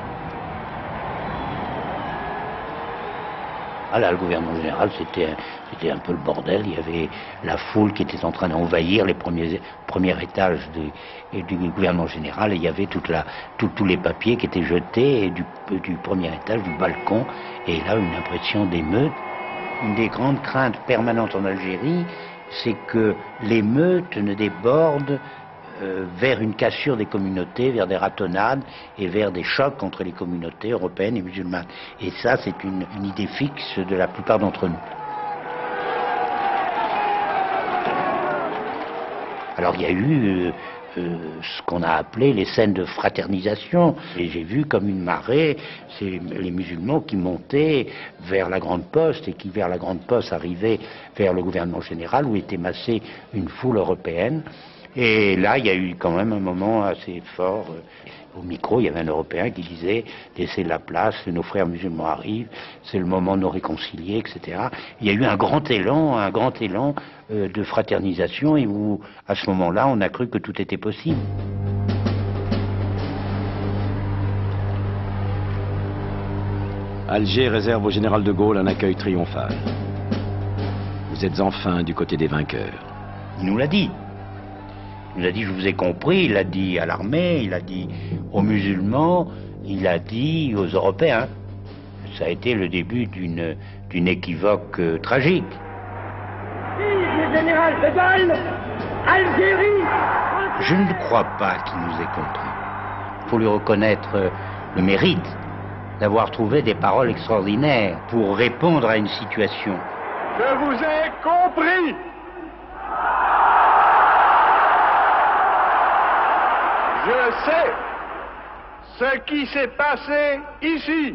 B: Ah là, le gouvernement général, c'était c'était un peu le bordel. Il y avait la foule qui était en train d'envahir les premiers, premiers étages du, du gouvernement général, et il y avait toute la, tout, tous les papiers qui étaient jetés du, du premier étage, du balcon, et là, une impression d'émeute. Une des grandes craintes permanentes en Algérie, c'est que l'émeute ne déborde Euh, vers une cassure des communautés, vers des ratonnades et vers des chocs entre les communautés européennes et musulmanes. Et ça, c'est une, une idée fixe de la plupart d'entre nous. Alors il y a eu euh, euh, ce qu'on a appelé les scènes de fraternisation, et j'ai vu comme une marée c'est les musulmans qui montaient vers la Grande Poste et qui vers la Grande Poste arrivaient vers le gouvernement général où était massée une foule européenne. Et là, il y a eu quand même un moment assez fort. Au micro, il y avait un Européen qui disait « Laissez la place, nos frères musulmans arrivent, c'est le moment de nous réconcilier, et cetera » Il y a eu un grand élan, un grand élan euh, de fraternisation, et où, à ce moment-là, on a cru que tout était possible.
A: Alger réserve au général de Gaulle un accueil triomphal. Vous êtes enfin du côté des vainqueurs.
B: Il nous l'a dit. Il nous a dit, je vous ai compris, il l'a dit à l'armée, il l'a dit aux musulmans, il l'a dit aux Européens. Ça a été le début d'une d'une équivoque euh, tragique.
J: Vive le général de Gaulle, Algérie!
B: Je ne crois pas qu'il nous ait compris. Il faut lui reconnaître euh, le mérite d'avoir trouvé des paroles extraordinaires pour répondre à une situation
J: Je vous ai compris. Je sais ce qui s'est passé ici.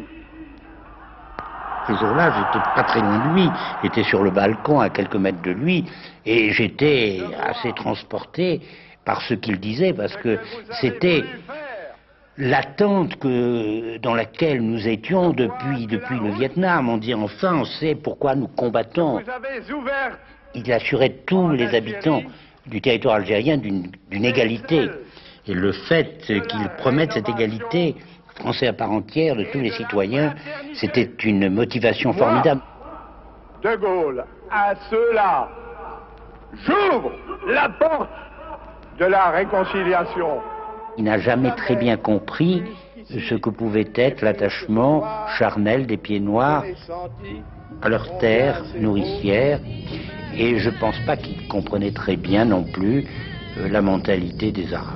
B: Ce jour-là, j'étais pas très loin de lui, j'étais sur le balcon à quelques mètres de lui, et j'étais assez transporté par ce qu'il disait, parce que c'était l'attente que, dans laquelle nous étions depuis, depuis le Vietnam. On dit enfin, on sait pourquoi nous combattons. Il assurait tous les habitants du territoire algérien d'une d'une égalité. Et le fait qu'il promette cette égalité, français à part entière, de tous les citoyens, c'était une motivation formidable.
J: De Gaulle, à ceux-là, j'ouvre la porte de la réconciliation.
B: Il n'a jamais très bien compris ce que pouvait être l'attachement charnel des Pieds Noirs à leur terre nourricière, et je ne pense pas qu'il comprenait très bien non plus euh, la mentalité des Arabes.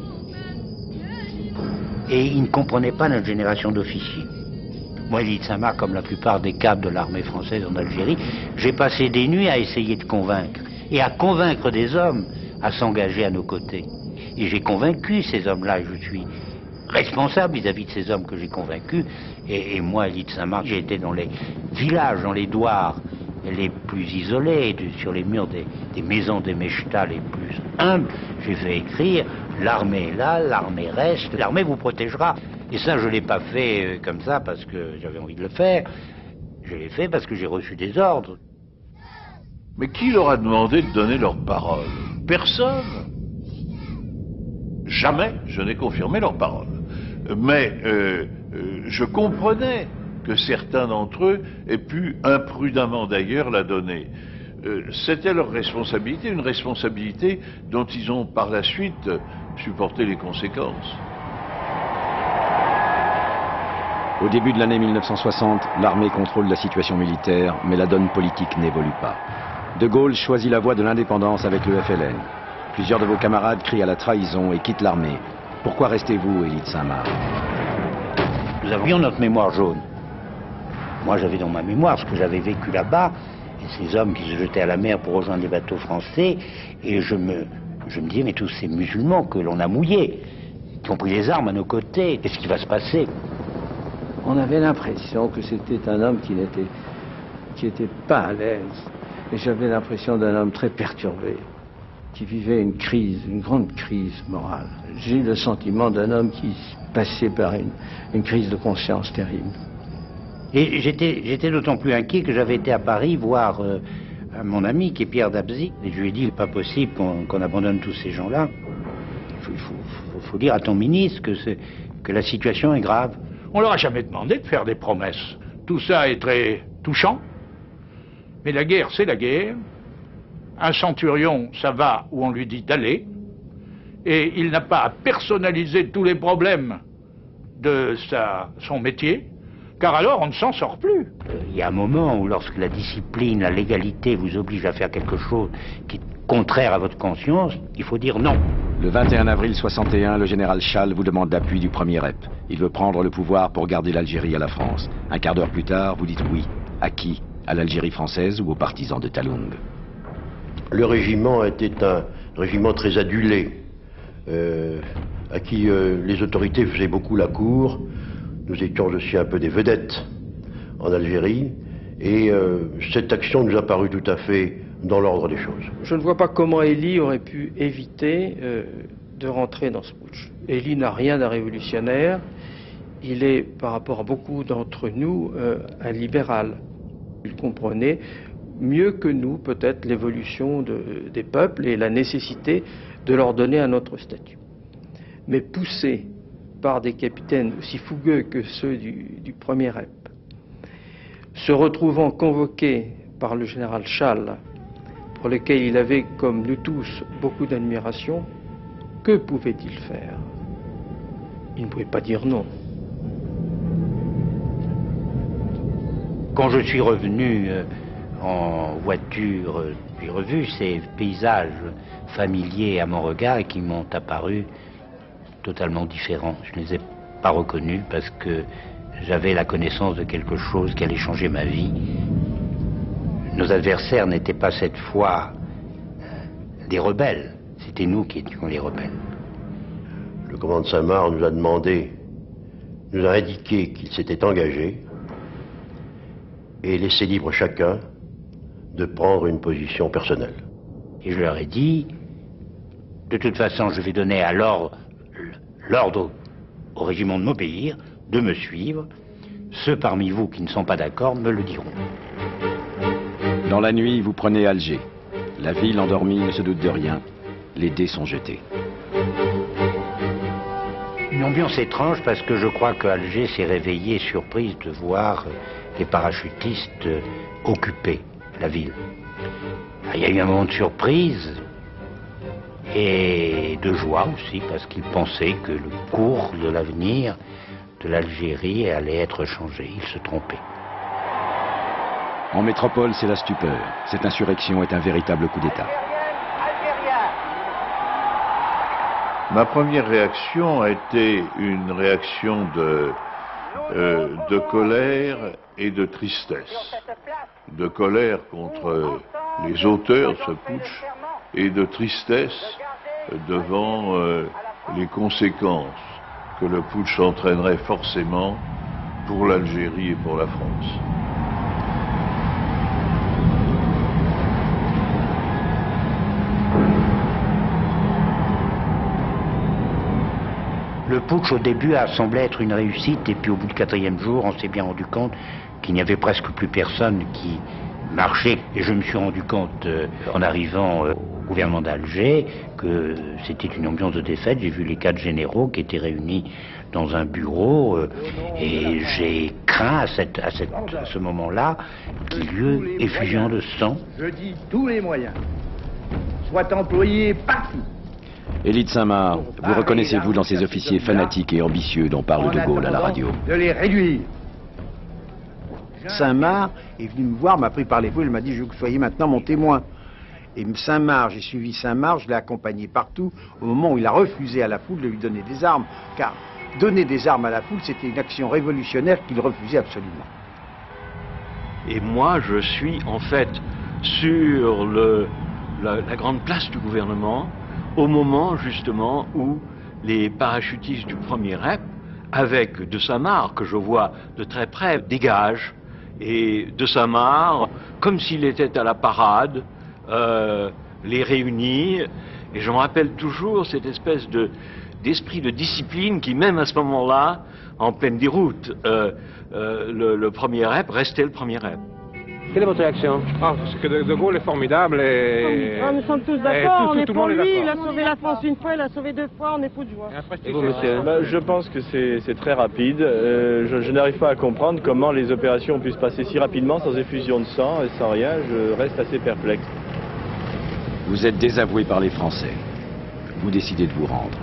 B: Et il ne comprenait pas notre génération d'officiers. Moi, Élie de Saint-Marc, comme la plupart des cadres de l'armée française en Algérie, j'ai passé des nuits à essayer de convaincre, et à convaincre des hommes à s'engager à nos côtés. Et j'ai convaincu ces hommes-là, et je suis responsable vis-à-vis de ces hommes que j'ai convaincus. Et, et moi, Élie de Saint-Marc, j'ai été dans les villages, dans les douars les plus isolés, de, sur les murs des, des maisons des Mechtas les plus humbles. J'ai fait écrire « L'armée est là, l'armée reste, l'armée vous protégera ». Et ça, je ne l'ai pas fait euh, comme ça parce que j'avais envie de le faire. Je l'ai fait parce que j'ai reçu des ordres.
K: Mais qui leur a demandé de donner leur parole? Personne. Jamais je n'ai confirmé leur parole. Mais euh, euh, je comprenais que certains d'entre eux aient pu, imprudemment d'ailleurs, la donner. Euh, C'était leur responsabilité, une responsabilité dont ils ont par la suite supporté les conséquences.
A: Au début de l'année mille neuf cent soixante, l'armée contrôle la situation militaire, mais la donne politique n'évolue pas. De Gaulle choisit la voie de l'indépendance avec le F L N. Plusieurs de vos camarades crient à la trahison et quittent l'armée. Pourquoi restez-vous, Élie de Saint-Marc?
B: Nous avions notre mémoire jaune. Moi, j'avais dans ma mémoire ce que j'avais vécu là-bas, et ces hommes qui se jetaient à la mer pour rejoindre les bateaux français, et je me, je me disais, mais tous ces musulmans que l'on a mouillés, qui ont pris les armes à nos côtés, qu'est-ce qui va se passer?
E: On avait l'impression que c'était un homme qui n'était qui était pas à l'aise. Et j'avais l'impression d'un homme très perturbé, qui vivait une crise, une grande crise morale. J'ai eu le sentiment d'un homme qui passait par une, une crise de conscience terrible.
B: Et j'étais j'étais d'autant plus inquiet que j'avais été à Paris voir euh, mon ami qui est Pierre Dabzi. Et je lui ai dit, pas possible qu'on qu'on abandonne tous ces gens-là. Il faut, faut, faut, faut dire à ton ministre que, que la situation est grave.
C: On leur a jamais demandé de faire des promesses. Tout ça est très touchant. Mais la guerre, c'est la guerre. Un centurion, ça va où on lui dit d'aller. Et il n'a pas à personnaliser tous les problèmes de sa, son métier, car alors on ne s'en sort plus.
B: Il y a un moment où lorsque la discipline, la légalité vous oblige à faire quelque chose qui est contraire à votre conscience, il faut dire non.
A: Le vingt et un avril soixante et un, le général Schall vous demande l'appui du premier R E P. Il veut prendre le pouvoir pour garder l'Algérie à la France. Un quart d'heure plus tard, vous dites oui. À qui? À l'Algérie française ou aux partisans de Taloung?
L: Le régiment était un régiment très adulé, euh, à qui euh, les autorités faisaient beaucoup la cour. Nous étions aussi un peu des vedettes en Algérie, et euh, cette action nous a paru tout à fait dans l'ordre des choses.
E: Je ne vois pas comment Élie aurait pu éviter euh, de rentrer dans ce putsch. Élie n'a rien d'un révolutionnaire. Il est, par rapport à beaucoup d'entre nous, euh, un libéral. Il comprenait mieux que nous, peut-être, l'évolution de, des peuples et la nécessité de leur donner un autre statut. Mais poussé par des capitaines aussi fougueux que ceux du, du premier R E P, se retrouvant convoqués par le général Schall, pour lequel il avait, comme nous tous, beaucoup d'admiration, que pouvait-il faire? Il ne pouvait pas dire non.
B: Quand je suis revenu euh, en voiture, euh, j'ai revu ces paysages familiers à mon regard et qui m'ont apparu totalement différents. Je ne les ai pas reconnus parce que j'avais la connaissance de quelque chose qui allait changer ma vie. nos adversaires n'étaient pas cette fois des rebelles, c'était nous qui étions les rebelles.
L: Le commandant de Saint-Marc nous a demandé, nous a indiqué qu'il s'était engagé et laissé libre chacun de prendre une position personnelle.
B: Et je leur ai dit, de toute façon, je vais donner à l'ordre l'ordre au régiment de m'obéir, de me suivre. Ceux parmi vous qui ne sont pas d'accord me le diront.
A: Dans la nuit, vous prenez Alger. La ville endormie ne se doute de rien. Les dés sont jetés.
B: Une ambiance étrange parce que je crois qu'Alger s'est réveillée surprise de voir les parachutistes occuper la ville. Il y a eu un moment de surprise et de joie aussi parce qu'ils pensaient que le cours de l'avenir de l'Algérie allait être changé. Ils se trompaient.
A: En métropole, c'est la stupeur. Cette insurrection est un véritable coup d'État.
K: Ma première réaction a été une réaction de, euh, de colère et de tristesse. De colère contre les auteurs de ce putsch et de tristesse devant euh, les conséquences que le putsch entraînerait forcément pour l'Algérie et pour la France.
B: Le putsch au début a semblé être une réussite et puis au bout du quatrième jour, on s'est bien rendu compte qu'il n'y avait presque plus personne qui marchait. Et je me suis rendu compte euh, en arrivant euh, au gouvernement d'Alger que c'était une ambiance de défaite. J'ai vu les quatre généraux qui étaient réunis dans un bureau euh, et j'ai craint à, cette, à, cette, à ce moment-là qu'il y eut effusion de sang.
M: Je dis tous les moyens soient employés partout.
A: Élie de Saint-Marc, vous reconnaissez-vous dans ces officiers fanatiques et ambitieux dont parle De Gaulle à la radio?
M: De les réduire.
N: Saint-Marc est venu me voir, m'a pris par l'épaule, il m'a dit je veux que vous soyez maintenant mon témoin. Et Saint-Marc, j'ai suivi Saint-Marc, je l'ai accompagné partout au moment où il a refusé à la foule de lui donner des armes. Car donner des armes à la foule, c'était une action révolutionnaire qu'il refusait absolument.
F: Et moi, je suis en fait sur le, la, la grande place du gouvernement au moment justement où les parachutistes du premier R E P, avec de Saint-Marc, que je vois de très près, dégagent. Et de Saint-Marc, comme s'il était à la parade, euh, les réunit. Et je me rappelle toujours cette espèce de, d'esprit de discipline qui, même à ce moment-là, en pleine déroute, euh, euh, le, le premier R E P restait le premier R E P.
O: Quelle est votre réaction?
P: Ah, parce que De Gaulle est formidable et...
O: Ah, nous sommes tous d'accord, on est pour lui, il a sauvé la France une fois, il a sauvé deux fois, on est fou de joie.
P: Et vous, monsieur?
Q: Bah, je pense que c'est très rapide. Euh, je je n'arrive pas à comprendre comment les opérations puissent passer si rapidement, sans effusion de sang et sans rien. Je reste assez perplexe.
A: Vous êtes désavoué par les Français. Vous décidez de vous rendre.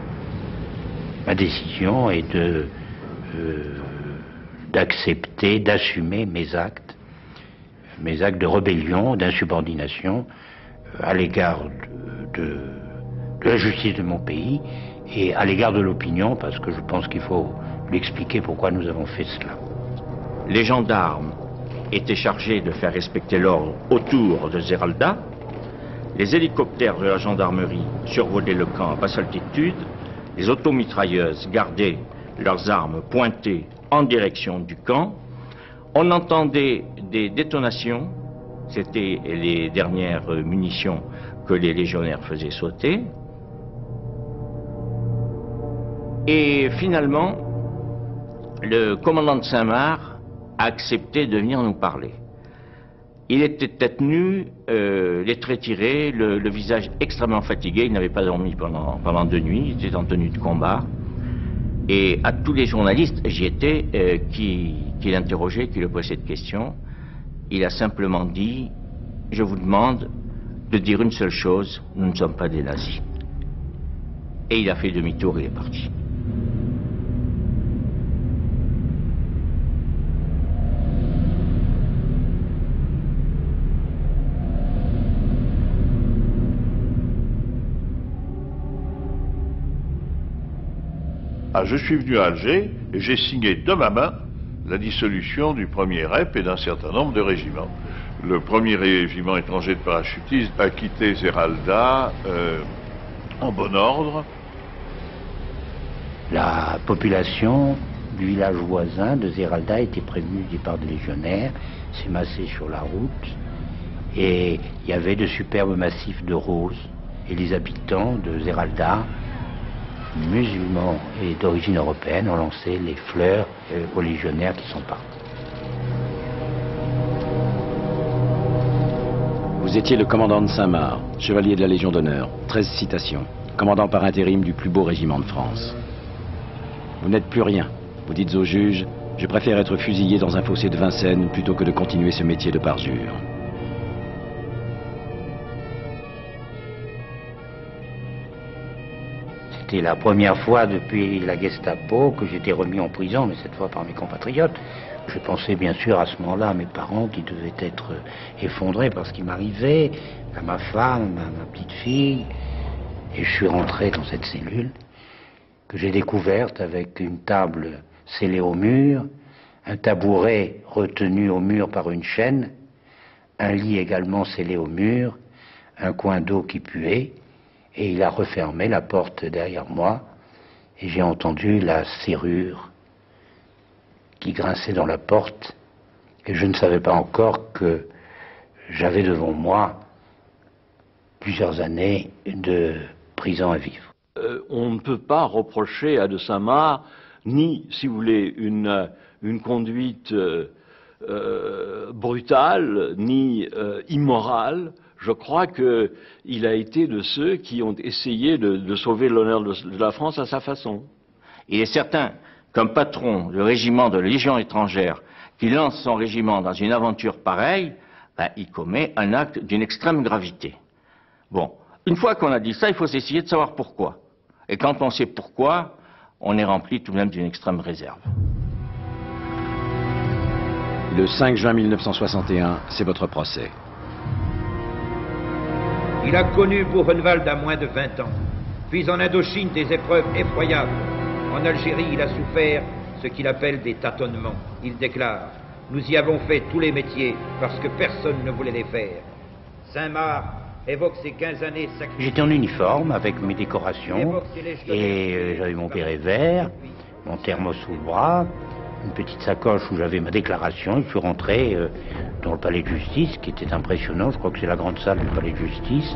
B: Ma décision est de euh, d'accepter, d'assumer mes actes. mes actes de rébellion, d'insubordination euh, à l'égard de, de, de la justice de mon pays et à l'égard de l'opinion, parce que je pense qu'il faut lui expliquer pourquoi nous avons fait cela.
R: Les gendarmes étaient chargés de faire respecter l'ordre autour de Zeralda. Les hélicoptères de la gendarmerie survolaient le camp à basse altitude. Les automitrailleuses gardaient leurs armes pointées en direction du camp. On entendait des détonations, c'était les dernières munitions que les légionnaires faisaient sauter. Et finalement, le commandant de Saint-Marc a accepté de venir nous parler. Il était tête nue, euh, les traits tirés, le, le visage extrêmement fatigué, il n'avait pas dormi pendant, pendant deux nuits, il était en tenue de combat. Et à tous les journalistes, j'y étais, euh, qui, qui l'interrogeaient, qui lui posaient cette question, il a simplement dit, je vous demande de dire une seule chose, nous ne sommes pas des nazis. Et il a fait demi-tour et il est parti.
K: Ah, je suis venu à Alger et j'ai signé de ma main la dissolution du premier R E P et d'un certain nombre de régiments. le premier régiment étranger de parachutistes a quitté Zeralda euh, en bon ordre.
B: La population du village voisin de Zeralda était prévenue du départ des légionnaires, s'est massée sur la route, et il y avait de superbes massifs de roses. Et les habitants de Zeralda, musulmans et d'origine européenne, ont lancé les fleurs euh, aux légionnaires qui sont partis.
A: Vous étiez le commandant de Saint-Marc, chevalier de la Légion d'honneur, treize citations, commandant par intérim du plus beau régiment de France. Vous n'êtes plus rien. Vous dites au juge, je préfère être fusillé dans un fossé de Vincennes plutôt que de continuer ce métier de parjure.
B: C'était la première fois depuis la Gestapo que j'étais remis en prison, mais cette fois par mes compatriotes. Je pensais bien sûr à ce moment-là à mes parents qui devaient être effondrés par ce qui m'arrivait, à ma femme, à ma petite fille. Et je suis rentré dans cette cellule que j'ai découverte avec une table scellée au mur, un tabouret retenu au mur par une chaîne, un lit également scellé au mur, un coin d'eau qui puait, et il a refermé la porte derrière moi, et j'ai entendu la serrure qui grinçait dans la porte, et je ne savais pas encore que j'avais devant moi plusieurs années de prison à vivre.
F: Euh, on ne peut pas reprocher à de Saint-Marc ni, si vous voulez, une, une conduite euh, euh, brutale, ni euh, immorale. Je crois qu'il a été de ceux qui ont essayé de, de sauver l'honneur de, de la France à sa façon.
R: Il est certain, comme patron du régiment de Légion étrangère, qui lance son régiment dans une aventure pareille, ben, il commet un acte d'une extrême gravité. Bon, une fois qu'on a dit ça, il faut essayer de savoir pourquoi. Et quand on sait pourquoi, on est rempli tout de même d'une extrême réserve.
A: Le cinq juin mille neuf cent soixante et un, c'est votre procès.
S: Il a connu Buchenwald à moins de vingt ans, puis en Indochine des épreuves effroyables. En Algérie, il a souffert ce qu'il appelle des tâtonnements. Il déclare « Nous y avons fait tous les métiers parce que personne ne voulait les faire. » Saint-Marc évoque ses quinze années sacrifiées.
B: J'étais en uniforme avec mes décorations et euh, j'avais mon béret vert, mon thermos sous le bras, une petite sacoche où j'avais ma déclaration. Et je suis rentré euh, dans le palais de justice, qui était impressionnant. Je crois que c'est la grande salle du palais de justice.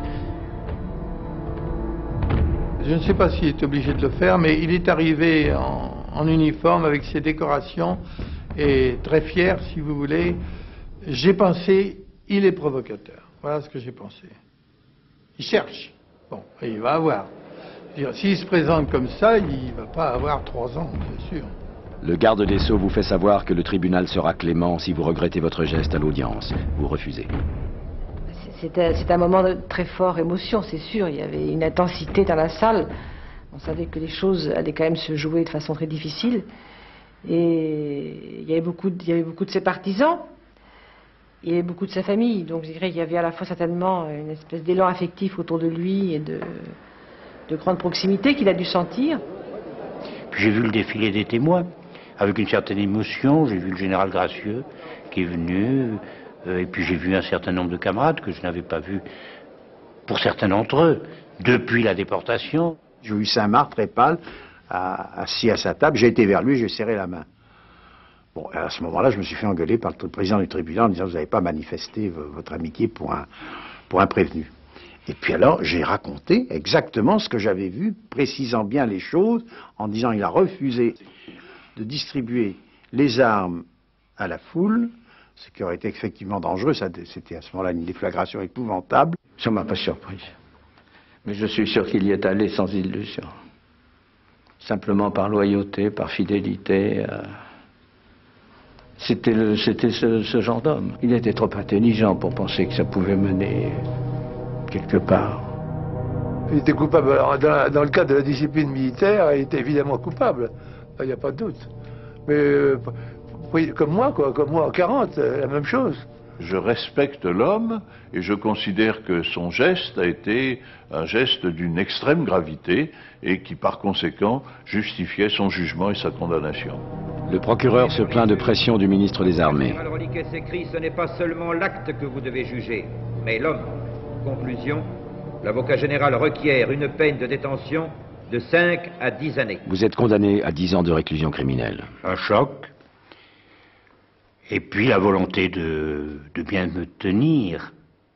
E: Je ne sais pas s'il est obligé de le faire, mais il est arrivé en, en uniforme avec ses décorations et très fier, si vous voulez. J'ai pensé, il est provocateur. Voilà ce que j'ai pensé. Il cherche. Bon, et il va avoir. S'il se présente comme ça, il ne va pas avoir trois ans, bien sûr.
A: Le garde des Sceaux vous fait savoir que le tribunal sera clément si vous regrettez votre geste à l'audience. Vous refusez.
D: C'est un, c'est un moment de très forte émotion, c'est sûr. Il y avait une intensité dans la salle. On savait que les choses allaient quand même se jouer de façon très difficile. Et il y avait beaucoup de, il y avait beaucoup de ses partisans. Il y avait beaucoup de sa famille. Donc je dirais qu'il y avait à la fois certainement une espèce d'élan affectif autour de lui et de, de grande proximité qu'il a dû sentir.
B: Puis j'ai vu le défilé des témoins avec une certaine émotion. J'ai vu le général Gracieux qui est venu. Euh, et puis j'ai vu un certain nombre de camarades que je n'avais pas vus, pour certains d'entre eux, depuis la déportation.
N: J'ai vu Saint-Marc très pâle, assis à sa table. J'ai été vers lui, j'ai serré la main. Bon, à ce moment-là, je me suis fait engueuler par le président du tribunal en disant « Vous n'avez pas manifesté votre amitié pour un, pour un prévenu ». Et puis alors, j'ai raconté exactement ce que j'avais vu, précisant bien les choses, en disant il a refusé de distribuer les armes à la foule, ce qui aurait été effectivement dangereux. C'était à ce moment-là une déflagration épouvantable.
T: Ça ne m'a pas surpris. Mais je suis sûr qu'il y est allé sans illusion. Simplement par loyauté, par fidélité. Euh... C'était ce, ce genre d'homme. Il était trop intelligent pour penser que ça pouvait mener quelque part.
U: Il était coupable. Alors, dans, dans le cadre de la discipline militaire, il était évidemment coupable. Il n'y a pas de doute. Mais euh, oui, comme moi, quoi, comme moi en quarante, la même chose.
K: Je respecte l'homme et je considère que son geste a été un geste d'une extrême gravité et qui par conséquent justifiait son jugement et sa condamnation.
A: Le procureur se plaint de pression du ministre des Armées.
S: perroquet s'écrie, ce n'est pas seulement l'acte que vous devez juger, mais l'homme. Conclusion, l'avocat général requiert une peine de détention de cinq à dix années.
A: Vous êtes condamné à dix ans de réclusion criminelle.
B: Un choc, et puis la volonté de, de bien me tenir,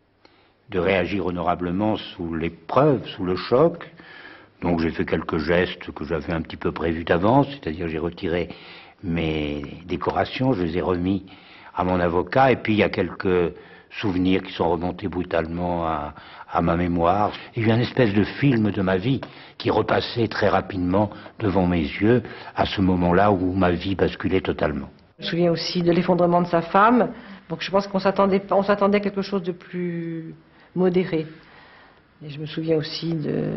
B: de réagir honorablement sous l'épreuve, sous le choc. Donc j'ai fait quelques gestes que j'avais un petit peu prévus d'avance, c'est-à-dire j'ai retiré mes décorations, je les ai remis à mon avocat, et puis il y a quelques souvenirs qui sont remontés brutalement à, à ma mémoire. Il y a eu une espèce de film de ma vie qui repassait très rapidement devant mes yeux à ce moment-là où ma vie basculait totalement.
D: Je me souviens aussi de l'effondrement de sa femme, donc je pense qu'on s'attendait, on s'attendait à quelque chose de plus modéré. Et je me souviens aussi de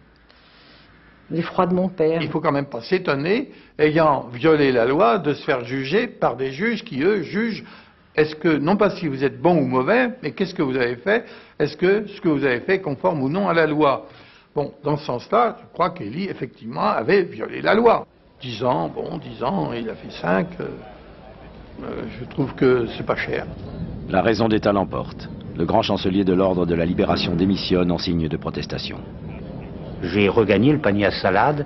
D: l'effroi de mon père.
E: Il faut quand même pas s'étonner, ayant violé la loi, de se faire juger par des juges qui, eux, jugent est-ce que, non pas si vous êtes bon ou mauvais, mais qu'est-ce que vous avez fait, est-ce que ce que vous avez fait est conforme ou non à la loi. Bon, dans ce sens-là, je crois qu'Élie, effectivement, avait violé la loi. Dix ans, bon, dix ans, il a fait cinq, euh, euh, je trouve que c'est pas cher.
A: La raison d'État l'emporte. Le grand chancelier de l'ordre de la libération démissionne en signe de protestation.
B: J'ai regagné le panier à salade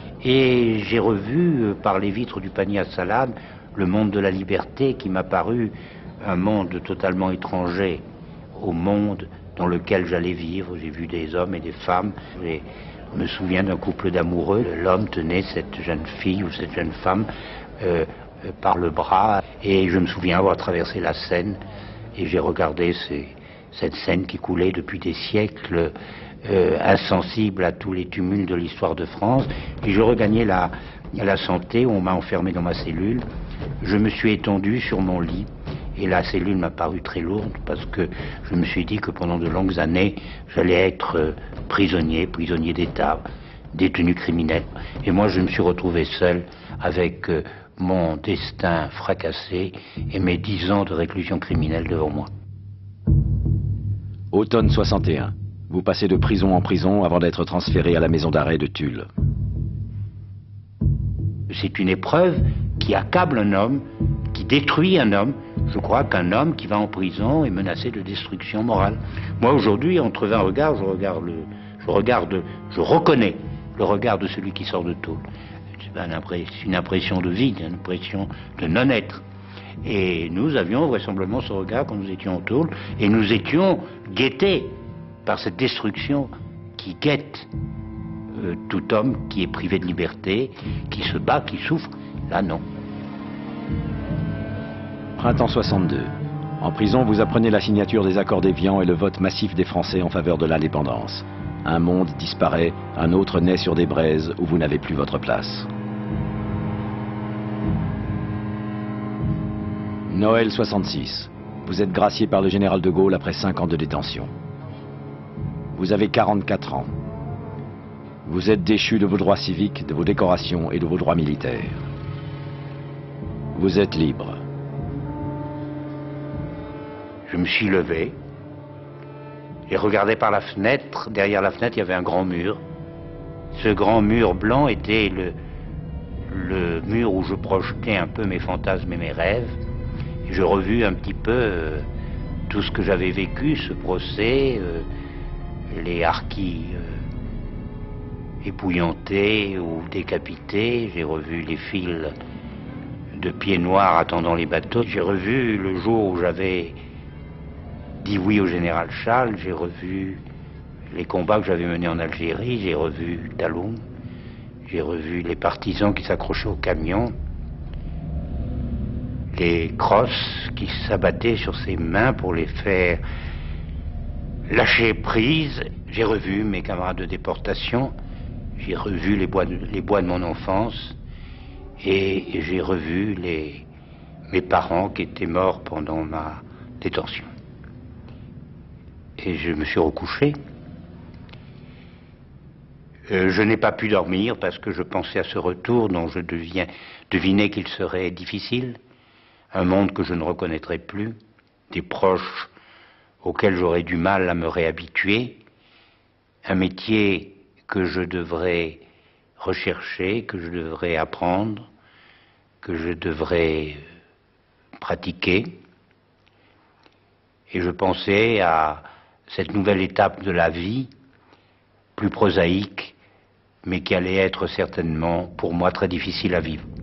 B: et j'ai revu euh, par les vitres du panier à salade le monde de la liberté qui m'a paru un monde totalement étranger au monde dans lequel j'allais vivre. J'ai vu des hommes et des femmes. Je me souviens d'un couple d'amoureux. L'homme tenait cette jeune fille ou cette jeune femme euh, euh, par le bras et je me souviens avoir traversé la Seine et j'ai regardé ces, cette Seine qui coulait depuis des siècles, euh, insensible à tous les tumultes de l'histoire de France. Puis je regagnais la, la santé où on m'a enfermé dans ma cellule. Je me suis étendu sur mon lit et la cellule m'a paru très lourde parce que je me suis dit que pendant de longues années, j'allais être euh, prisonnier, prisonnier d'État, détenu criminel. Et moi, je me suis retrouvé seul avec euh, mon destin fracassé et mes dix ans de réclusion criminelle devant moi.
A: Automne soixante et un. Vous passez de prison en prison avant d'être transféré à la maison d'arrêt de Tulle.
B: C'est une épreuve qui accable un homme, qui détruit un homme. Je crois qu'un homme qui va en prison est menacé de destruction morale. Moi, aujourd'hui, entre vingt regards, je regarde, le, je regarde, je reconnais le regard de celui qui sort de tôle. C'est une impression de vide, une impression de non-être. Et nous avions vraisemblablement ce regard quand nous étions en tôle, et nous étions guettés par cette destruction qui guette euh, tout homme qui est privé de liberté, qui se bat, qui souffre. Là, non.
A: Printemps soixante-deux. En prison, vous apprenez la signature des accords d'Évian et le vote massif des Français en faveur de l'indépendance. Un monde disparaît, un autre naît sur des braises où vous n'avez plus votre place. Noël soixante-six. Vous êtes gracié par le général de Gaulle après cinq ans de détention. Vous avez quarante-quatre ans. Vous êtes déchu de vos droits civiques, de vos décorations et de vos droits militaires. Vous êtes libre.
B: Je me suis levé et regardé par la fenêtre. Derrière la fenêtre, il y avait un grand mur. Ce grand mur blanc était le, le mur où je projetais un peu mes fantasmes et mes rêves. Et je revis un petit peu euh, tout ce que j'avais vécu, ce procès, euh, les harkis euh, épouillantés ou décapités. J'ai revu les fils de pieds noirs attendant les bateaux. J'ai revu le jour où j'avais dit oui au général Charles. J'ai revu les combats que j'avais menés en Algérie. J'ai revu Taloum. J'ai revu les partisans qui s'accrochaient au camion. Les crosses qui s'abattaient sur ses mains pour les faire lâcher prise. J'ai revu mes camarades de déportation. J'ai revu les bois de, les bois de mon enfance. Et j'ai revu les, mes parents qui étaient morts pendant ma détention. Et je me suis recouché. Euh, je n'ai pas pu dormir parce que je pensais à ce retour dont je deviens, devinais qu'il serait difficile. Un monde que je ne reconnaîtrais plus, des proches auxquels j'aurais du mal à me réhabituer, un métier que je devrais rechercher, que je devrais apprendre, que je devrais pratiquer. Et je pensais à cette nouvelle étape de la vie, plus prosaïque, mais qui allait être certainement pour moi très difficile à vivre.